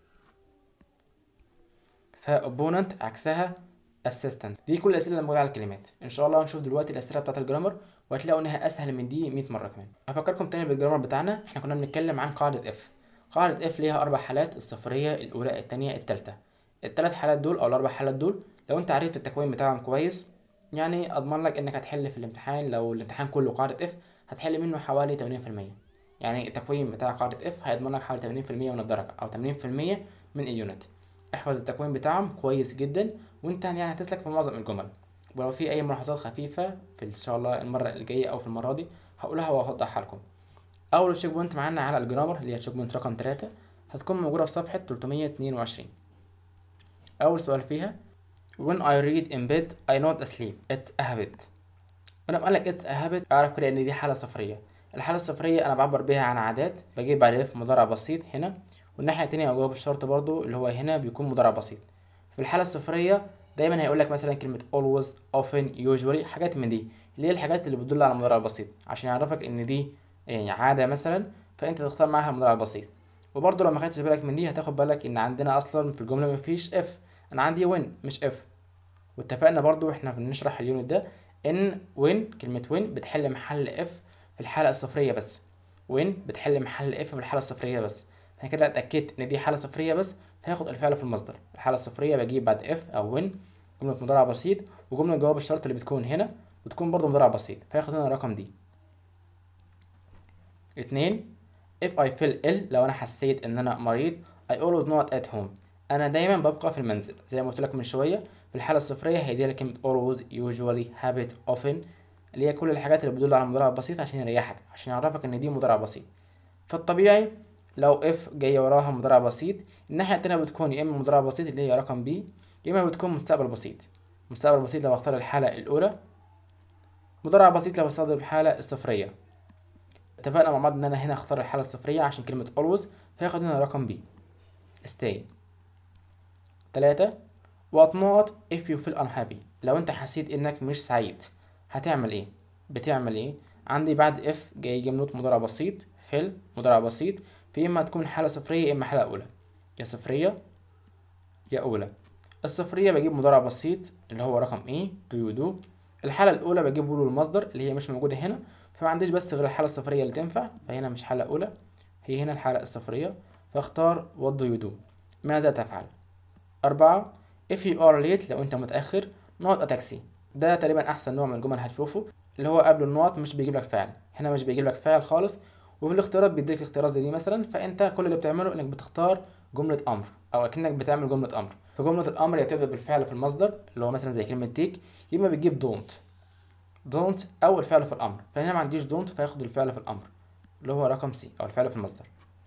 Speaker 1: ف opponent عكسها assistant. دي كل الأسئلة اللي موجودة على الكلمات. إن شاء الله هنشوف دلوقتي الأسئلة بتاعة الجرامر وهتلاقوا إنها أسهل من دي مية مرة كمان. هفكركم تاني بالجرامر بتاعنا. إحنا كنا بنتكلم عن قاعدة اف. قاعدة اف ليها أربع حالات، الصفرية، الأولى، التانية، التالتة. التلات حالات دول أو الأربع حالات دول لو انت عرفت التكوين بتاعهم كويس، يعني اضمن لك انك هتحل في الامتحان. لو الامتحان كله قاعدة اف هتحل منه حوالي ثمانين في المية. يعني التكوين بتاع قاعدة اف هيضمن لك حوالي ثمانين في المية من الدرجة او ثمانين في المية من اليونت. احفظ التكوين بتاعهم كويس جدا، وانت يعني هتسلك في معظم الجمل. ولو في اي ملاحظات خفيفة في ان شاء الله المرة الجاية او في المرة دي هقولها وهوضحها لكم. اول تشيك بوينت معانا على الجرامر اللي هي تشيك بوينت رقم ثلاثة، هتكون موجودة في صفحة ثلاثمية واتنين وعشرين. اول سؤال فيها when I read in bed I not asleep it's a habit. ولما قال لك it's a habit اعرف كده ان دي حالة صفرية. الحالة الصفرية انا بعبر بيها عن عادات، بجيب بعد اف مضارع بسيط هنا، والناحية التانية جواب الشرط برضو اللي هو هنا بيكون مضارع بسيط. في الحالة الصفرية دايما هيقول لك مثلا كلمة always often usually، حاجات من دي اللي هي الحاجات اللي بتدل على مضارع بسيط، عشان يعرفك ان دي يعني عادة مثلا، فانت تختار معاها مضارع بسيط. وبرضو لو ما خدتش بالك من دي هتاخد بالك ان عندنا اصلا في الجملة مفيش اف، انا عندي when مش اف. واتفقنا برضو احنا بنشرح اليونت ده ان when كلمة when بتحل محل اف في الحالة الصفرية بس. when بتحل محل اف في الحالة الصفرية بس. انا كده اتأكدت ان دي حالة صفرية بس، فهاخد الفعل في المصدر. الحالة الصفرية بجيب بعد اف او when جملة مضارع بسيط، وجملة جواب الشرط اللي بتكون هنا بتكون برضو مضارع بسيط، فهاخد هنا الرقم دي. اتنين if I feel ill، لو انا حسيت ان انا مريض I always not at home، انا دايما ببقى في المنزل. زي ما قلت لك من شويه في الحاله الصفريه هيدي لك كلمه always usually habit often، اللي هي كل الحاجات اللي بتدل على المضارع البسيط عشان يريحك، عشان يعرفك ان دي مضارع بسيط. فالطبيعي لو if جايه وراها مضارع بسيط، الناحيه التانيه بتكون يا اما مضارع بسيط اللي هي رقم بي، يا اما بتكون مستقبل بسيط. مستقبل بسيط لو اختار الحاله الاولى، مضارع بسيط لو استخدم الحاله الصفريه. اتفقنا مع بعض ان انا هنا اختار الحاله الصفريه عشان كلمه always، فياخد هنا رقم بي stay. تلاتة what not if you feel unhappy، لو انت حسيت انك مش سعيد هتعمل ايه؟ بتعمل ايه؟ عندي بعد if جاي جملة مضارع بسيط feel مضارع بسيط، في اما تكون حالة صفرية اما حالة اولى، يا صفرية يا اولى. الصفرية بجيب مضارع بسيط اللي هو رقم ايه do you do. الحالة الاولى بجيب له المصدر اللي هي مش موجودة هنا، فما عنديش بس غير الحالة الصفرية اللي تنفع، فهنا مش حالة اولى، هي هنا الحالة الصفرية، فاختار what do you do ماذا تفعل. أربعة if you are late لو أنت متأخر not a taxi، ده تقريبا أحسن نوع من الجمل هتشوفه، اللي هو قبل النقط مش بيجيب لك فعل، هنا مش بيجيب لك فعل خالص. وفي الاختيارات بيديك اختيارات زي دي مثلا، فأنت كل اللي بتعمله إنك بتختار جملة أمر أو أكنك بتعمل جملة أمر. فجملة الأمر هي بتبدأ بالفعل في المصدر اللي هو مثلا زي كلمة take، يا إما بتجيب don't don't أو الفعل في الأمر، فهنا ما عنديش don't فياخد الفعل في الأمر اللي هو رقم سي أو الفعل في المصدر.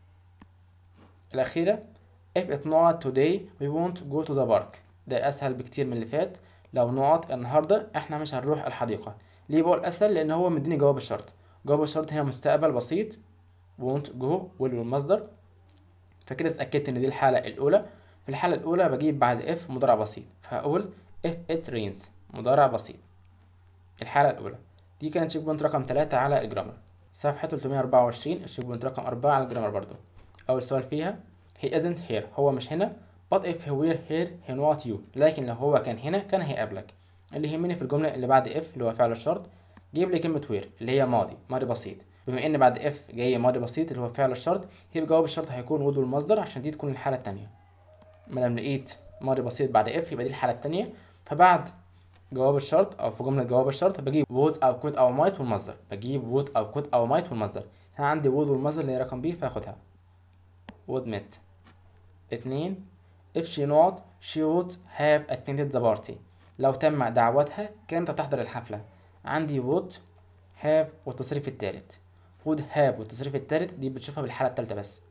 Speaker 1: الأخيرة if it's not today we won't go to the park، ده أسهل بكتير من اللي فات. لو نقط النهاردة احنا مش هنروح الحديقة. ليه بقول أسهل؟ لأن هو مديني جواب الشرط. جواب الشرط هنا مستقبل بسيط won't go والمصدر، فكده اتأكدت إن دي الحالة الأولى. في الحالة الأولى بجيب بعد if مضارع بسيط، فهقول if it rains مضارع بسيط. الحالة الأولى دي كانت تشيك بوينت رقم ثلاثة على الجرامر، صفحة ثلاثمية وأربعة وعشرين، تشيك بوينت رقم أربعة على الجرامر برضو. أول سؤال فيها he isn't here، هو مش هنا. but if he were here he not you، لكن لو هو كان هنا كان هيقابلك. اللي يهمني في الجملة اللي بعد if اللي هو فعل الشرط، جيب لي كلمة where اللي هي ماضي ماضي بسيط. بما ان بعد if جاي ماضي بسيط اللي هو فعل الشرط، يبقى جواب الشرط هيكون would والمصدر عشان دي تكون الحالة التانية. ما دام لقيت ماضي بسيط بعد if يبقى دي الحالة التانية، فبعد جواب الشرط او في جملة جواب الشرط بجيب would او could او might والمصدر، بجيب would او could او might والمصدر. هنا عندي would والمصدر اللي هي رقم بي فاخدها would met. اتنين if she not she would have attended the party، لو تم دعوتها كانت تحضر الحفلة. عندي would have والتصريف التالت، would have والتصريف التالت دي بتشوفها بالحالة التالتة بس،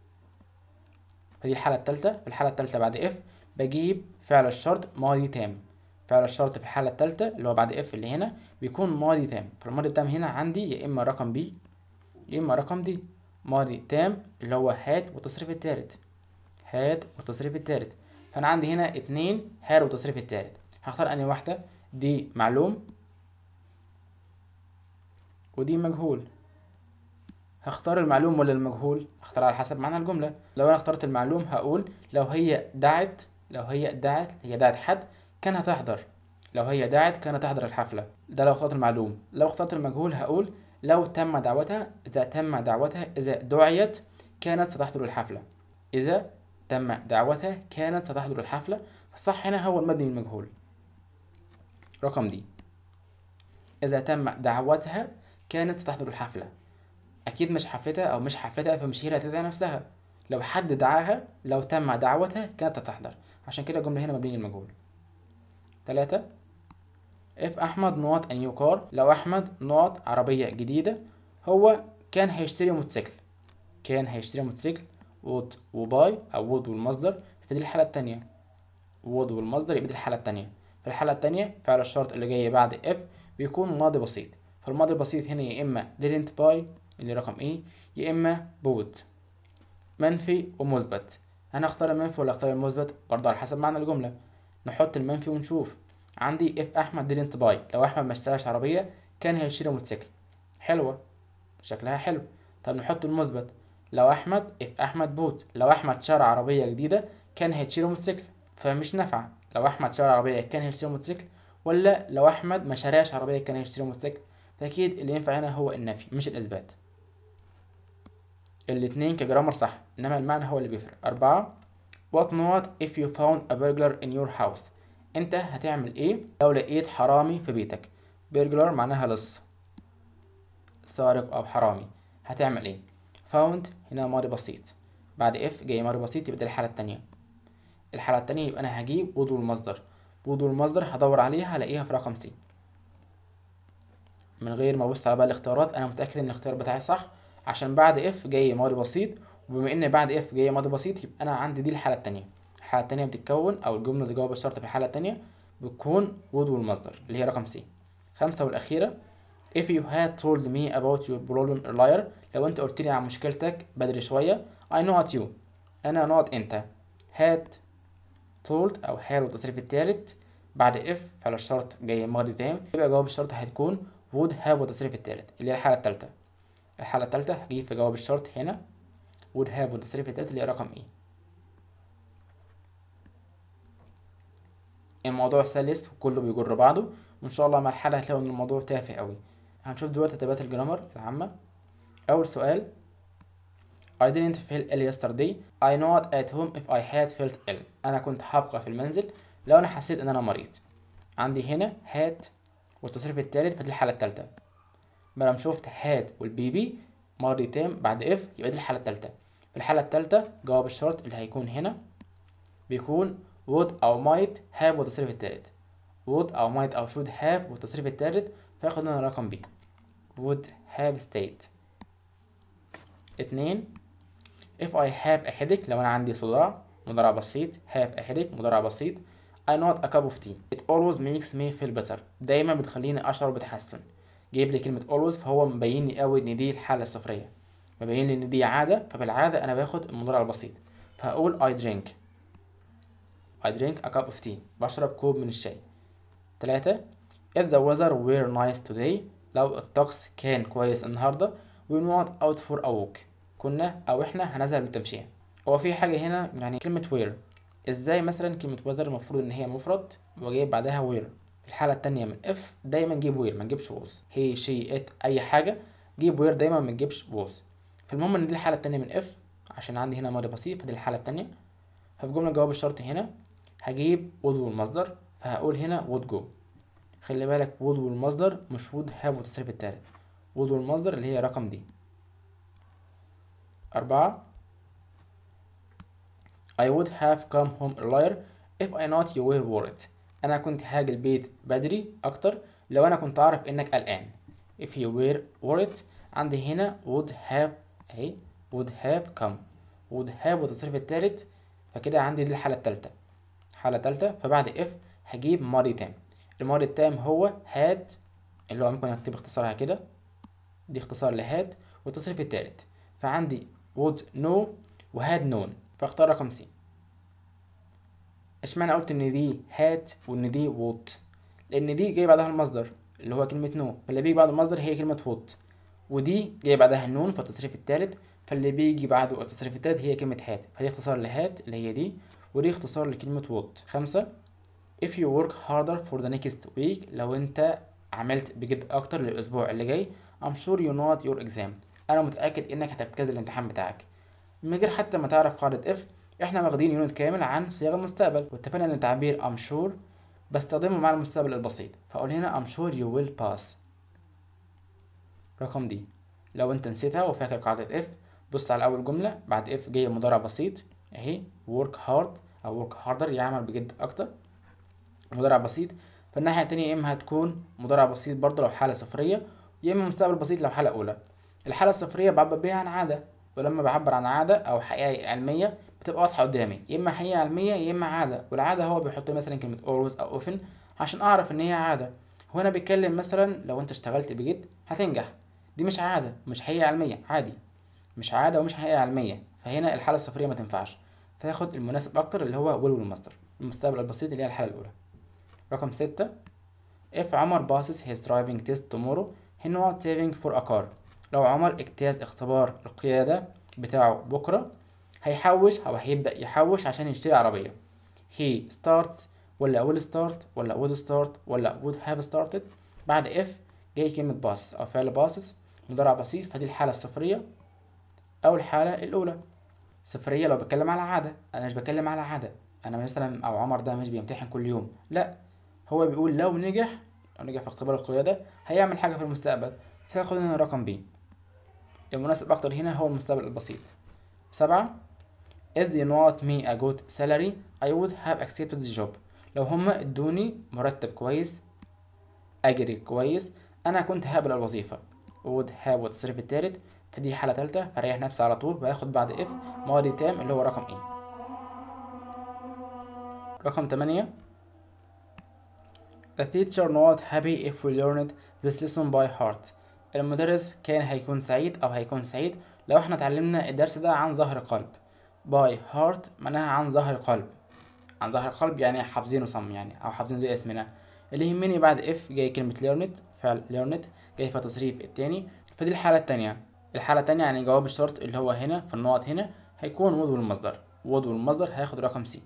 Speaker 1: فدي الحالة التالتة. في الحالة التالتة بعد if بجيب فعل الشرط ماضي تام. فعل الشرط في الحالة التالتة اللي هو بعد if اللي هنا بيكون ماضي تام، فالماضي التام هنا عندي يا إما رقم بي يا إما رقم دي. ماضي تام اللي هو had والتصريف التالت، هاد والتصريف التالت، فانا عندي هنا اتنين هاد والتصريف التالت. هختار انهي واحدة؟ دي معلوم ودي مجهول. هختار المعلوم ولا المجهول؟ هختار على حسب معنى الجملة. لو انا اخترت المعلوم هقول لو هي دعت لو هي دعت هي دعت حد كان هتحضر، لو هي دعت كانت تحضر الحفلة. ده لو اخترت المعلوم. لو اخترت المجهول هقول لو تم دعوتها إذا تم دعوتها إذا دعيت كانت ستحضر الحفلة. إذا تم دعوتها كانت ستحضر الحفلة، فالصح هنا هو المبني المجهول. رقم دي. إذا تم دعوتها كانت ستحضر الحفلة. أكيد مش حفلتها أو مش حفلتها، فمش هي اللي هتدعي نفسها. لو حد دعاها، لو تم دعوتها كانت هتحضر. عشان كده الجملة هنا مبنية للمجهول. تلاتة if أحمد not a new car، لو أحمد not عربية جديدة، هو كان هيشتري موتوسيكل. كان هيشتري موتوسيكل would وباي أو would والمصدر، في دي الحالة التانية. would والمصدر يبقى دي الحالة التانية. في الحالة التانية فعل الشرط اللي جاي بعد if بيكون ماضي بسيط. فالماضي البسيط هنا يا إما didn't buy اللي رقم إيه، يا إما bought. منفي ومثبت، هنختار المنفي ولا اختار المثبت؟ برضه على حسب معنى الجملة. نحط المنفي ونشوف. عندي if أحمد didn't buy، لو أحمد ما اشتراش عربية كان هيشتري موتوسيكل. حلوة، شكلها حلو. طب نحط المثبت. لو أحمد if أحمد bought، لو أحمد شرى عربية جديدة كان هيشتري موتوسيكل، فمش نافعة. لو أحمد شرى عربية كان هيشتري موتوسيكل، ولا لو أحمد ما شراش عربية كان هيشتري موتوسيكل. فأكيد اللي ينفع هنا هو النفي مش الإثبات. الاتنين كجرامر صح، انما المعنى هو اللي بيفرق. أربعة what not if you found a burglar in your house، انت هتعمل ايه لو لقيت حرامي في بيتك؟ burglar معناها لص، سارق او حرامي. هتعمل ايه؟ found هنا ماضي بسيط، بعد if جاي ماضي بسيط، يبقى دي الحالة التانية. الحالة التانية يبقى انا هجيب would والمصدر. would والمصدر هدور عليها هلاقيها في رقم سي. من غير ما ابص على باقي الاختيارات انا متأكد ان الاختيار بتاعي صح، عشان بعد اف جاي ماضي بسيط، وبما ان بعد اف جاي ماضي بسيط يبقى انا عندي دي الحاله الثانيه. الحاله الثانيه بتتكون او الجمله اللي جواب الشرط في الحاله الثانيه بتكون would والمصدر اللي هي رقم سي. خمسة والاخيره if you had told me about your problem earlier، لو انت قلت لي عن مشكلتك بدري شويه. I know at you، انا not انت. had told او had والتصريف الثالث بعد if فعل الشرط جاي ماضي تام، يبقى جواب الشرط هتكون would have والتصريف الثالث اللي هي الحاله الثالثه. الحالة التالتة هجيب في جواب الشرط هنا would have والتصريف التالت اللي هي رقم ايه. الموضوع سلس وكله بيجر بعضه، وان شاء الله مع الحالة هتلاقوا ان الموضوع تافه قوي. هنشوف دلوقتي ترتيبات الجرامر العامة. اول سؤال I didn't feel ill yesterday. I not at home if I had felt ill. انا كنت هبقى في المنزل لو انا حسيت ان انا مريض. عندي هنا had والتصريف التالت فدي الحالة التالتة. ما لما شفت had والبيبي ماضي تام بعد if يبقى دي الحالة التالتة. في الحالة التالتة جواب الشرط اللي هيكون هنا بيكون would أو might have والتصريف التالت. would أو might أو should have والتصريف التالت، فياخد لنا رقم B would have stayed. اتنين if I have a headache، لو أنا عندي صداع مضارع بسيط. have a headache مضارع بسيط. I not a cup of tea. it always makes me feel better، دايما بتخليني أشعر بتحسن. جايب لي كلمة always فهو مبين لي قوي ان دي الحالة الصفرية، مبين لي ان دي عادة، فبالعادة انا باخد المضارع البسيط. فهقول I drink I drink a cup of tea، بشرب كوب من الشاي. تلاتة if the weather were nice today، لو الطقس كان كويس النهاردة. we went out for a walk، كنا او احنا هنذهب للتمشية. هو في حاجة هنا يعني كلمة were، ازاي مثلا كلمة weather المفروض ان هي مفرد وجايب بعدها were. الحالة التانية من if دايما جيب وير ما نجيبش was. he she it اي حاجة جيب وير دايما ما نجيبش was. فالمهم ان دي الحالة التانية من if، عشان عندي هنا ماضي بسيط فدي الحالة التانية. ففي جملة جواب الشرط هنا هجيب would والمصدر، فهقول هنا would go. خلي بالك would والمصدر مش would have والتصريف التالت. would والمصدر اللي هي رقم دي. أربعة I would have come home earlier if I not you were worried، انا كنت هاجي البيت بدري اكتر لو انا كنت اعرف انك قلقان. if you were worried عندي هنا would have اهي would have come would have والتصريف التالت، فكده عندي دي الحالة التالتة. حالة تالتة فبعد if هجيب ماضي تام. الماضي التام هو had اللي هو ممكن اكتب اختصارها كده، دي اختصار لهاد والتصريف التالت. فعندي would know وهاد known، فاختار رقم سي. اشمعنى قلت ان دي had وان دي would؟ لان دي جاي بعدها المصدر اللي هو كلمة know، فاللي بيجي بعد المصدر هي كلمة would، ودي جاي بعدها النون فالتصريف التالت، فاللي بيجي بعده التصريف التالت هي كلمة had، فدي اختصار لهاد اللي هي دي، ودي اختصار لكلمة would. خمسة if you work harder for the next week، لو انت عملت بجد اكتر للاسبوع اللي جاي. I'm sure you know what your exam، انا متأكد انك هتجتاز الامتحان بتاعك. من غير حتى ما تعرف قاعدة if، احنا واخدين يونت كامل عن صيغ المستقبل، واتفقنا ان تعبير I'm sure بستخدمه مع المستقبل البسيط، فأقول هنا I'm sure you will pass. رقم دي، لو انت نسيتها وفاكر قاعدة if، بص على أول جملة بعد if جاي مضارع بسيط اهي work hard أو work harder، يعمل بجد أكتر، مضارع بسيط. فالناحية التانية يا إما هتكون مضارع بسيط برضه لو حالة صفرية، يا إما مستقبل بسيط لو حالة أولى. الحالة الصفرية بعبر بيها عن عادة، ولما بعبر عن عادة أو حقيقة علمية بتبقى واضحة قدامي، يا إما حقيقة علمية يا إما عادة، والعادة هو بيحط مثلا كلمة always أو often عشان أعرف إن هي عادة. هنا بيتكلم مثلا لو أنت اشتغلت بجد هتنجح، دي مش عادة مش حقيقة علمية، عادي، مش عادة ومش حقيقة علمية، فهنا الحالة الصفرية ما تنفعش، فياخد المناسب أكتر اللي هو will والمصدر، المستقبل البسيط اللي هي الحالة الأولى. رقم ستة، if عمر passes his driving test tomorrow he not saving for a car. لو عمر اجتاز اختبار القيادة بتاعه بكرة هيحوش أو هيبدأ يحوش عشان يشتري عربية. he starts ولا will start ولا would start ولا would have started. بعد if جاي كلمة passes أو فعل passes مضارع بسيط، فدي الحالة الصفرية أو الحالة الأولى. صفرية لو بتكلم على عادة، أنا مش بتكلم على عادة، أنا مثلا أو عمر ده مش بيمتحن كل يوم، لأ، هو بيقول لو نجح لو نجح في اختبار القيادة هيعمل حاجة في المستقبل، فياخد هنا رقم بي. المناسب أكتر هنا هو المستقبل البسيط. سبعة، if they not me a good salary I would have accepted the job. لو هما ادوني مرتب كويس، أجري كويس، أنا كنت هقبل الوظيفة. would have والتصريف التالت، فدي حالة تالتة، فريح نفسي على طول وهاخد بعد if ماضي تام اللي هو رقم ايه. رقم تمانية، The teacher not happy if we learned this lesson by heart. المدرس كان هيكون سعيد أو هيكون سعيد لو احنا اتعلمنا الدرس ده عن ظهر قلب. by heart معناها عن ظهر قلب، عن ظهر قلب يعني حافظينه صم يعني، أو حافظينه زي اسمنا. اللي يهمني بعد if جاي كلمة learned، فعل learned جاي في التصريف التاني، فدي الحالة التانية. الحالة التانية يعني جواب الشرط اللي هو هنا في النقط هنا هيكون would والمصدر، would والمصدر هياخد رقم سي.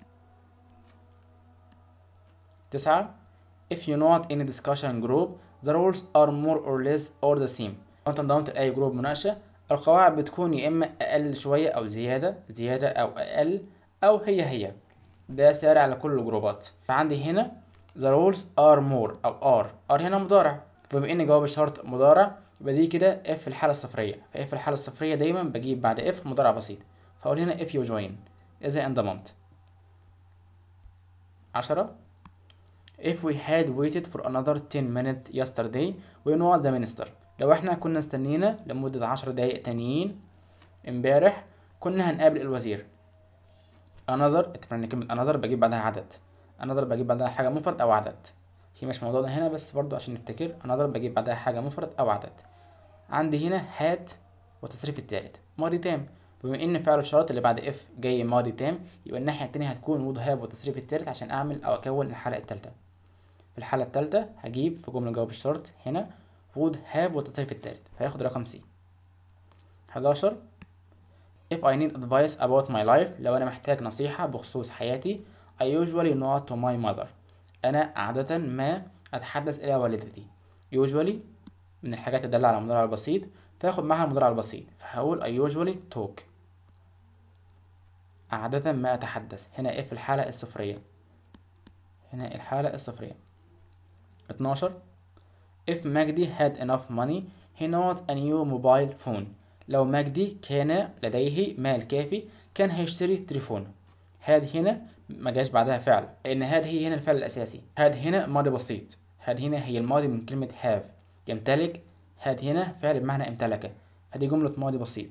Speaker 1: تسعة، if you not in a discussion group the rules are more or less or the same. لو انت انضمت لأي جروب مناقشة القواعد بتكون يا إما أقل شوية أو زيادة، زيادة أو أقل أو هي هي، ده ساري على كل الجروبات. فعندي هنا the rules are more أو are، are هنا مضارع، فبما إن جواب الشرط مضارع يبقى دي كده if في الحالة الصفرية، فإف الحالة الصفرية دايما بجيب بعد if مضارع بسيط، فأقول هنا if you join إذا انضممت. عشرة، if we had waited for another ten minutes yesterday we know the minister. لو احنا كنا استنينا لمدة عشر دقايق تانيين امبارح كنا هنقابل الوزير. another اتفقنا كلمة another بجيب بعدها عدد، another بجيب بعدها حاجة مفرد أو عدد، هي مش موضوعنا هنا بس برضو عشان نفتكر another بجيب بعدها حاجة مفرد أو عدد. عندي هنا had والتصريف التالت ماضي تام، بما إن فعل الشرط اللي بعد if جاي ماضي تام يبقى الناحية التانية هتكون would have والتصريف التالت عشان أعمل أو أكون الحالة التالتة. في الحالة التالتة هجيب في جملة جواب الشرط هنا would have والتصريف التالت، فياخد رقم سي. حداشر، if I need advice about my life لو أنا محتاج نصيحة بخصوص حياتي I usually not to my mother. أنا عادة ما أتحدث إلى والدتي. usually من الحاجات الدالة على المضارع البسيط، فاخد معها المضارع البسيط، فهقول I usually talk، عادة ما أتحدث. هنا if الحالة الصفرية، هنا الحالة الصفرية. اتناشر، if مجدي had enough money he not a new mobile phone. لو مجدي كان لديه مال كافي كان هيشتري تليفون. had هنا ما جاش بعدها فعل، لأن had هي هنا الفعل الأساسي. had هنا ماضي بسيط، had هنا هي الماضي من كلمة have يمتلك، had هنا فعل بمعنى امتلك، هذه جملة ماضي بسيط.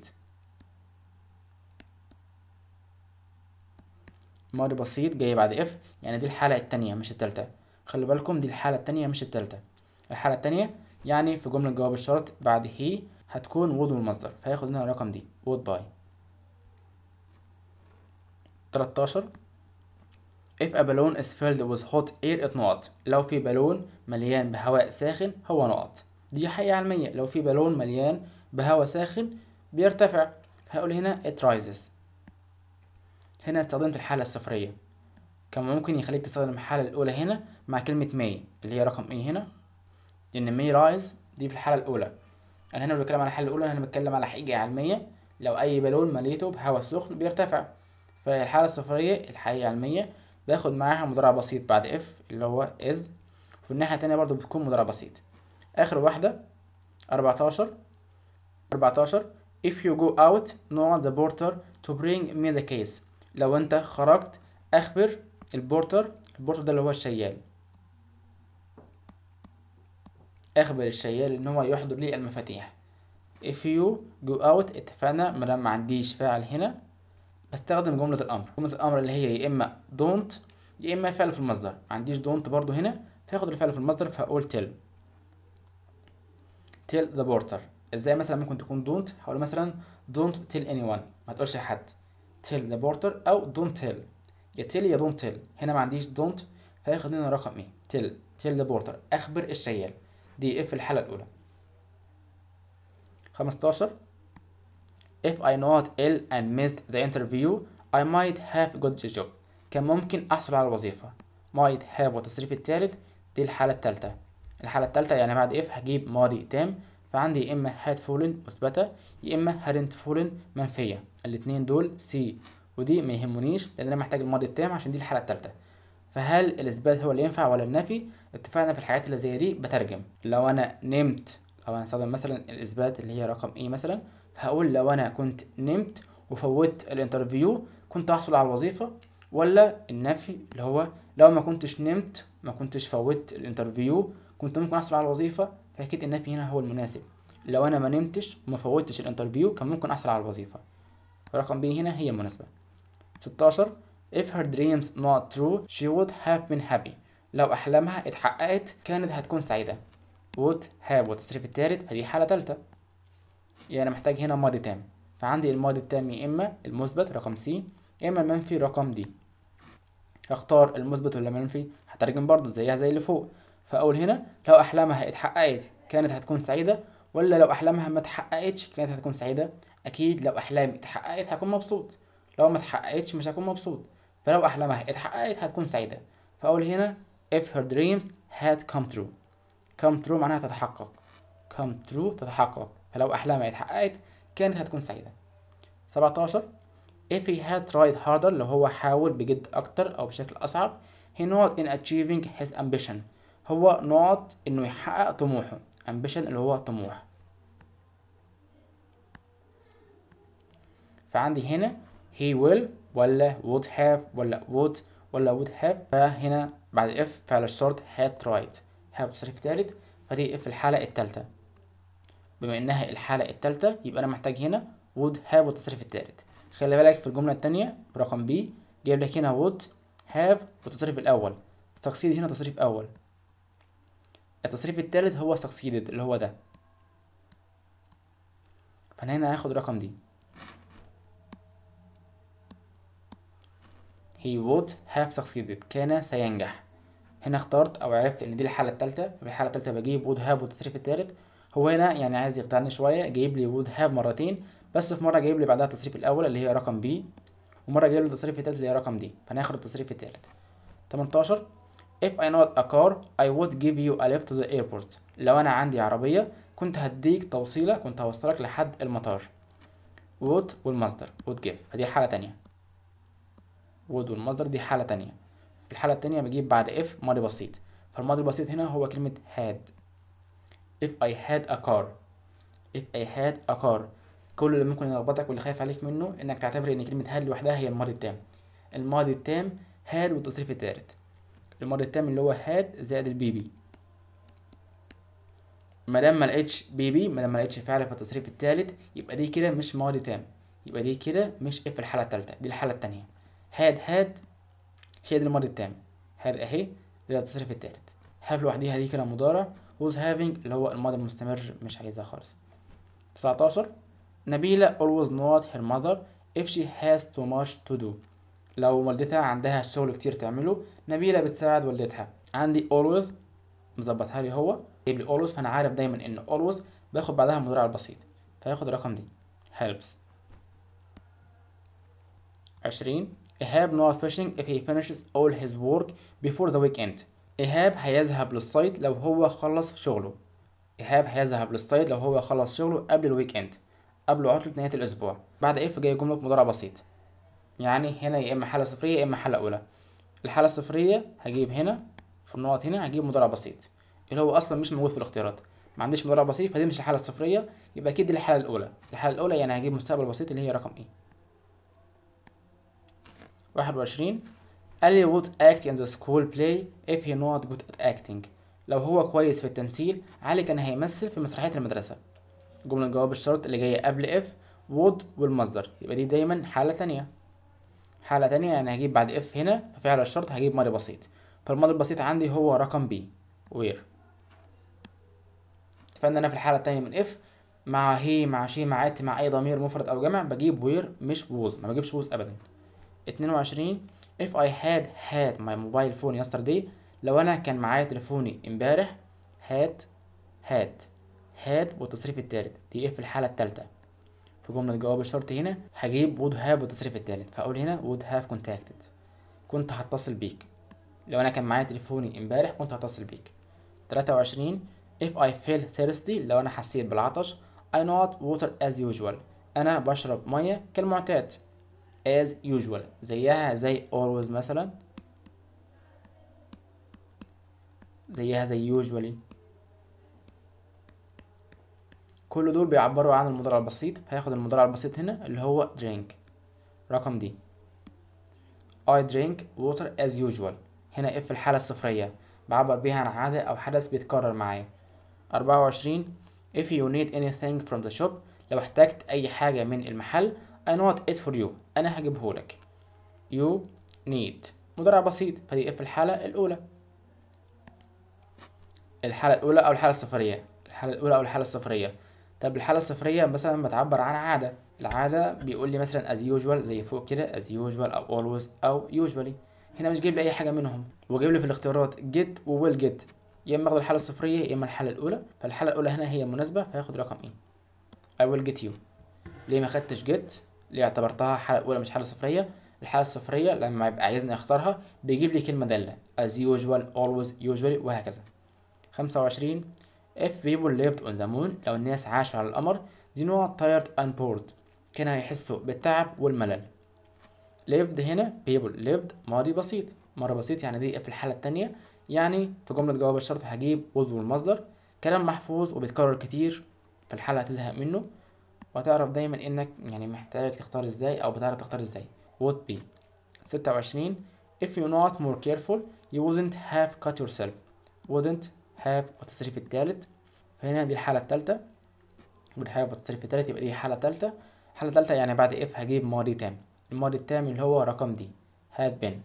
Speaker 1: ماضي بسيط جاي بعد if، يعني دي الحالة التانية مش التالتة، خلي بالكم دي الحالة التانية مش التالتة. الحالة التانية يعني في جملة جواب الشرط بعد he هتكون would والمصدر، فهياخد هنا الرقم دي would by. تلتاشر، if a balloon is filled with hot air it نقط. لو في بالون مليان بهواء ساخن هو نقط، دي حقيقة علمية، لو في بالون مليان بهواء ساخن بيرتفع، هقول هنا it rises. هنا استخدمت الحالة الصفرية، كان ممكن يخليك تستخدم الحالة الأولى هنا مع كلمة may اللي هي رقم ايه هنا، لأن may rise دي في الحالة الأولى. أنا هنا بتكلم على الحالة الأولى، هنا بتكلم على حقيقة علمية، لو أي بالون مليته بهواء سخن بيرتفع، فالحالة الصفرية الحقيقة علمية باخد معاها مضارع بسيط بعد اف اللي هو is، وفي الناحية التانية برضو بتكون مضارع بسيط. آخر واحدة أربعتاشر أربعتاشر if you go out know the porter to bring me the case. لو انت خرجت اخبر البورتر، البورتر ده اللي هو الشيال، اخبر الشيال ان هو يحضر لي المفاتيح. if you go out اتفقنا مادام ما عنديش فاعل هنا بستخدم جملة الامر، جملة الامر اللي هي يا اما don't يا اما فعل في المصدر. ما عنديش don't برضو هنا فاخد الفعل في المصدر فهقول tell. tell the porter. ازاي مثلا ممكن تكون don't؟ هقول مثلا don't tell anyone، ما تقولش لحد. tell the porter او don't tell، يا tell يا don't tell. هنا ما عنديش don't فهياخد لنا رقم ايه؟ tell. tell the porter اخبر الشيال، دي اف الحالة الاولى. خمستاشر if I not ill and missed the interview I might have got the job. كان ممكن احصل على الوظيفة. might have والتصريف الثالث دي الحالة الثالثة. الحالة الثالثة يعني بعد if هجيب ماضي تام، فعندي يا اما had fallen مثبتة يا اما hadn't fallen منفية. الاتنين دول سي، ودي ما يهمنيش لان انا محتاج الماضي التام عشان دي الحالة الثالثة. فهل الاثبات هو اللي ينفع ولا النفي؟ اتفقنا في الحاجات اللي زي دي بترجم. لو انا نمت او انا هستخدم مثلا الاثبات اللي هي رقم ايه مثلا، فهقول لو انا كنت نمت وفوتت الانترفيو كنت هحصل على الوظيفة، ولا النفي اللي هو لو ما كنتش نمت ما كنتش فوتت الانترفيو كنت ممكن احصل على الوظيفة. فاكيد النفي هنا هو المناسب. لو انا ما نمتش وما فوتتش الانترفيو كان ممكن احصل على الوظيفة، فرقم بي هنا هي المناسبة. ستاشر if her dreams not true she would have been happy. لو احلامها اتحققت كانت هتكون سعيدة. would have والتصريف الثالث فدي حالة ثالثة، يعني انا محتاج هنا ماضي تام، فعندي الماضي التام يا اما المثبت رقم سي يا اما المنفي رقم دي. هختار المثبت ولا المنفي؟ هترجم برضه زيها زي اللي فوق، فاقول هنا لو احلامها اتحققت كانت هتكون سعيدة، ولا لو احلامها ما اتحققتش كانت هتكون سعيدة. اكيد لو احلامي اتحققت هكون مبسوط، لو ما اتحققتش مش هكون مبسوط. فلو احلامها اتحققت هتكون سعيدة، فاقول هنا if her dreams had come true. come true معناها تتحقق، come true تتحقق، فلو احلامها اتحققت كانت هتكون سعيدة. سبعتاشر if he had tried harder لو هو حاول بجد اكتر او بشكل اصعب he not in achieving his ambition. هو not انه يحقق طموحه، ambition اللي هو طموح. فعندي هنا he will ولا would have ولا would ولا would have، فهنا بعد if فعل الشرط had tried، have تصريف ثالث فدي if الحالة الثالثة. بما انها الحالة الثالثة يبقى انا محتاج هنا would have والتصريف الثالث. خلي بالك في الجملة الثانية برقم B جايب لك هنا would have والتصريف الاول، succeed هنا تصريف اول، التصريف الثالث هو succeeded اللي هو ده، فانا هنا هاخد رقم دي he would have succeeded كان سينجح. هنا اخترت او عرفت ان دي الحالة الثالثة، ففي الحالة الثالثة بجيب would have والتصريف الثالث. هو هنا يعني عايز يقطعني شوية، جايب لي would have مرتين، بس في مرة جايب لي بعدها التصريف الاول اللي هي رقم B، ومرة جايب لي التصريف الثالث اللي هي رقم D، فهناخد التصريف الثالث. تمنتاشر if I not a car I would give you a lift to the airport. لو انا عندي عربية كنت هديك توصيلة، كنت هوصلك لحد المطار. would والمصدر would give فدي حالة تانية، would والمصدر دي حالة تانية. في الحالة التانية بجيب بعد if ماضي بسيط، فالماضي البسيط هنا هو كلمة had. if I had a car if I had a car كل اللي ممكن يلخبطك واللي خايف عليك منه انك تعتبر ان كلمة had لوحدها هي الماضي التام. الماضي التام had والتصريف الثالث، الماضي التام اللي هو had زائد البي بي. مادام ما لقيتش بي بي، مادام ما لقيتش فعل في التصريف الثالث يبقى دي كده مش ماضي تام، يبقى دي كده مش if الحالة الثالثة، دي الحالة الثانية. had had هي دي الماضي التام، had اهي ده التصريف الثالث. have لوحديها دي كده مضارع، was having اللي هو الماضي المستمر مش عايزها خالص. تسعتاشر نبيلة always not her mother if she has too much to do. لو والدتها عندها شغل كتير تعمله نبيلة بتساعد والدتها. عندي always مظبطها لي هو جايب لي always، فانا عارف دايما ان always باخد بعدها المضارع البسيط، فياخد الرقم دي helps. عشرين إيهاب not fishing if he finishes all his work before the weekend. إيهاب هيذهب للصيد لو هو خلص شغله. إيهاب هيذهب للصيد لو هو خلص شغله قبل الويك اند، قبل عطلة نهاية الأسبوع. بعد إف جاي جملة مضارع بسيط، يعني هنا يا إما حالة صفرية يا إما حالة أولى. الحالة الصفرية هجيب هنا في النقط هنا هجيب مضارع بسيط اللي هو اصلا مش موجود في الاختيارات، ما عنديش مضارع بسيط، فدي مش الحالة الصفرية، يبقى اكيد دي الحالة الاولى. الحالة الاولى يعني هجيب مستقبل بسيط اللي هي رقم ايه. واحد وعشرين Ali would act in the school play if he not good at acting. لو هو كويس في التمثيل علي كان هيمثل في مسرحية المدرسة. جملة جواب الشرط اللي جاية قبل if would والمصدر، يبقى دي دايما حالة تانية. حالة تانية يعني هجيب بعد if هنا ففعل الشرط هجيب ماضي بسيط، فالماضي البسيط عندي هو رقم B where. اتفقنا انا في الحالة التانية من if مع he مع she مع it مع اي ضمير مفرد او جمع بجيب where مش was، ما بجيبش was ابدا. اتنين وعشرين if I had had my mobile phone yesterday. لو انا كان معايا تليفوني امبارح had had had والتصريف التالت دي في الحالة التالتة. في جملة جواب الشرط هنا هجيب would have والتصريف التالت، فاقول هنا would have contacted كنت هتصل بيك. لو انا كان معايا تليفوني امبارح كنت هتصل بيك. تلاتة وعشرين if I feel thirsty. لو انا حسيت بالعطش I not water as usual. انا بشرب مية كالمعتاد as usual زيها زي always مثلا، زيها زي usually، كل دول بيعبروا عن المضارع البسيط، فهاخد المضارع البسيط هنا اللي هو drink رقم دي. I drink water as usual هنا if الحالة الصفرية بعبر بيها عن عادة أو حدث بيتكرر معايا. أربعة وعشرين if you need anything from the shop. لو احتجت أي حاجة من المحل I not it for you أنا هجيبهولك. you need مضارع بسيط فدي if الحالة الأولى. الحالة الأولى أو الحالة الصفرية، الحالة الأولى أو الحالة الصفرية. طب الحالة الصفرية مثلا بتعبر عن عادة، العادة بيقول لي مثلا as usual زي فوق كده as usual أو always أو usually. هنا مش جايب لي أي حاجة منهم، وجايب لي في الاختيارات get و will get، يا إما أخد الحالة الصفرية يا إما الحالة الأولى، فالحالة الأولى هنا هي مناسبة فهاخد رقم إيه I will get you. ليه ما خدتش get؟ ليه اعتبرتها حالة أولى مش حالة صفرية؟ الحالة الصفرية لما يبقى عايزني أختارها بيجيب لي كلمة دالة as usual always usually وهكذا. خمسة وعشرين if people lived on the moon. لو الناس عاشوا على القمر they not tired and bored كانوا هيحسوا بالتعب والملل. lived هنا people lived ماضي بسيط، ماضي بسيط يعني دي في الحالة التانية، يعني في جملة جواب الشرط هجيب would والمصدر. كلام محفوظ وبيتكرر كتير في الحالة هتزهق منه، وهتعرف دايما انك يعني محتاج تختار ازاي او بتعرف تختار ازاي would be. ستة وعشرين if you not more careful you wouldn't have cut yourself. wouldn't have والتصريف التالت، فهنا دي الحالة التالتة would have والتصريف التالت يبقى دي حالة تالتة. حالة تالتة يعني بعد if هجيب ماضي تام، الماضي التام اللي هو رقم دي had been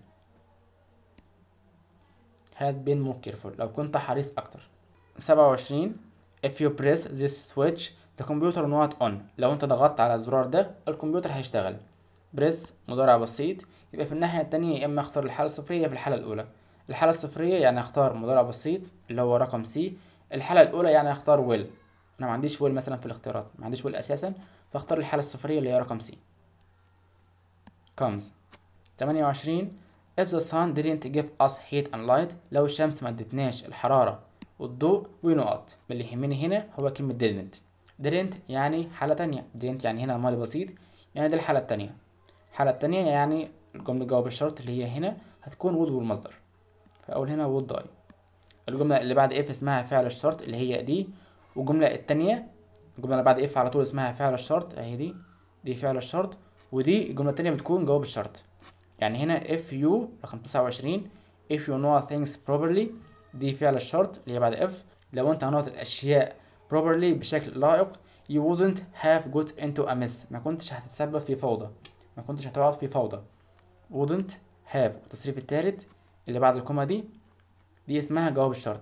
Speaker 1: had been more careful لو كنت حريص أكتر. سبعة وعشرين if you press this switch the computer not on. لو انت ضغطت على الزرار ده الكمبيوتر هيشتغل. press مضارع بسيط يبقى في الناحية التانية يا إما اختار الحالة الصفرية في الحالة الأولى. الحالة الصفرية يعني اختار مضارع بسيط اللي هو رقم سي. الحالة الأولى يعني اختار will، أنا ما عنديش will مثلا في الاختيارات، ما عنديش will أساسا، فاختار الحالة الصفرية اللي هي رقم سي comes. ثمانية وعشرين if the sun didn't give us heat and light. لو الشمس ما ادتناش الحرارة والضوء ونقط، اللي يهمني هنا هو كلمة didn't. didn't يعني حالة تانية، didn't يعني هنا ماضي بسيط يعني دي الحالة التانية. الحالة التانية يعني الجملة جواب الشرط اللي هي هنا هتكون would والمصدر، فأقول هنا would die. الجملة اللي بعد if اسمها فعل الشرط اللي هي دي، والجملة التانية الجملة اللي بعد if على طول اسمها فعل الشرط اهي دي دي فعل الشرط، ودي الجملة التانية بتكون جواب الشرط. يعني هنا if you رقم تسعة وعشرين if you know things properly دي فعل الشرط اللي هي بعد if. لو انت نوعت الاشياء properly بشكل لائق you wouldn't have got into a mess ما كنتش هتتسبب في فوضى، ما كنتش هتقعد في فوضى. wouldn't have التصريف الثالث اللي بعد الكومة دي دي اسمها جواب الشرط.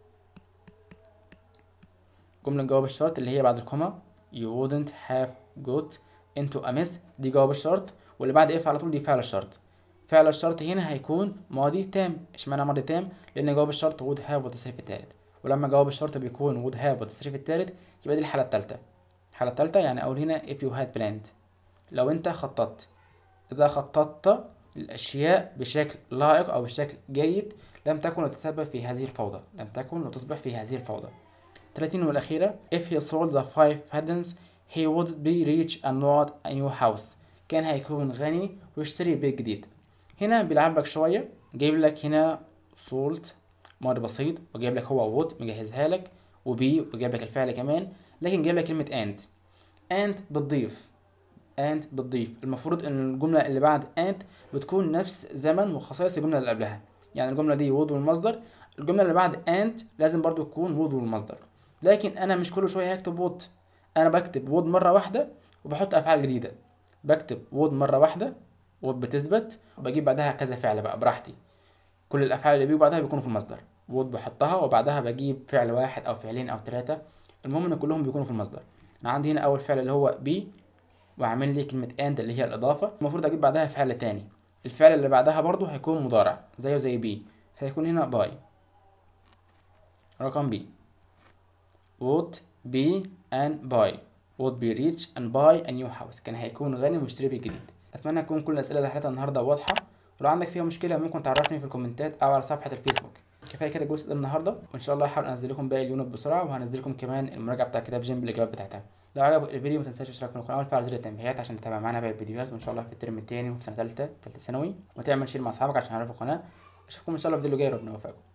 Speaker 1: جملة جواب الشرط اللي هي بعد الكومة you wouldn't have got into a mess دي جواب الشرط، واللي بعد if على طول دي فعل الشرط. فعل الشرط هنا هيكون ماضي تام. اشمعنى ماضي تام؟ لان جواب الشرط would have والتصريف الثالث، ولما جواب الشرط بيكون would have والتصريف الثالث يبقى دي الحالة الثالثة. الحالة الثالثة يعني اقول هنا if you had planned لو انت خططت. اذا خططت الاشياء بشكل لائق او بشكل جيد لم تكن لتتسبب في هذه الفوضى، لم تكن لتصبح في هذه الفوضى. ثلاثين والأخيرة if he sold the five paddens he would be rich and not a new house كان هيكون غني ويشتري بيت جديد. هنا بيلعبك شوية جايب لك هنا سولت مر بسيط، وجايب لك هو وود مجهزها لك، وبي وجايب لك الفعل كمان، لكن جايب لك كلمة and. and بتضيف and بتضيف المفروض ان الجملة اللي بعد and بتكون نفس زمن وخصائص الجملة اللي قبلها. يعني الجملة دي وود والمصدر، الجملة اللي بعد and لازم برضو تكون وود والمصدر. لكن انا مش كل شوية هكتب وود، انا بكتب وود مرة واحدة وبحط افعال جديدة. بكتب وود مرة واحدة، وود بتثبت، وبجيب بعدها كذا فعل بقى براحتي. كل الافعال اللي بيجوا بعدها بيكونوا في المصدر. وود بحطها وبعدها بجيب فعل واحد او فعلين او ثلاثة، المهم ان كلهم بيكونوا في المصدر. انا عندي هنا اول فعل اللي هو بي، واعمل لي كلمة and اللي هي الاضافة، المفروض اجيب بعدها فعل تاني. الفعل اللي بعدها برضو هيكون مضارع زيه زي بي، فهيكون هنا باي. رقم بي would be and buy would be rich and buy a new house، كان هيكون غني ويشتري بيت جديد. اتمنى تكون كل الاسئله اللي حليتها النهارده واضحه، ولو عندك فيها مشكله ممكن تعرفني في الكومنتات او على صفحه الفيسبوك. كفايه كده الجزء ده النهارده، وان شاء الله هحاول انزل لكم باقي اليونت بسرعه، وهنزل لكم كمان المراجعه بتاع كتاب جيم بالاجابات بتاعتها. لو عجبك الفيديو ما تنساش تشترك في القناه وتفعل زر التنبيهات عشان تتابع معانا باقي الفيديوهات، وان شاء الله في الترم الثاني وفي سنه ثالثه ثالثه ثانوي، وتعمل شير مع اصحابك عشان يعرفوا القناه. اشوفكم ان شاء الله في فيديو جاي، ربنا يوفقكم.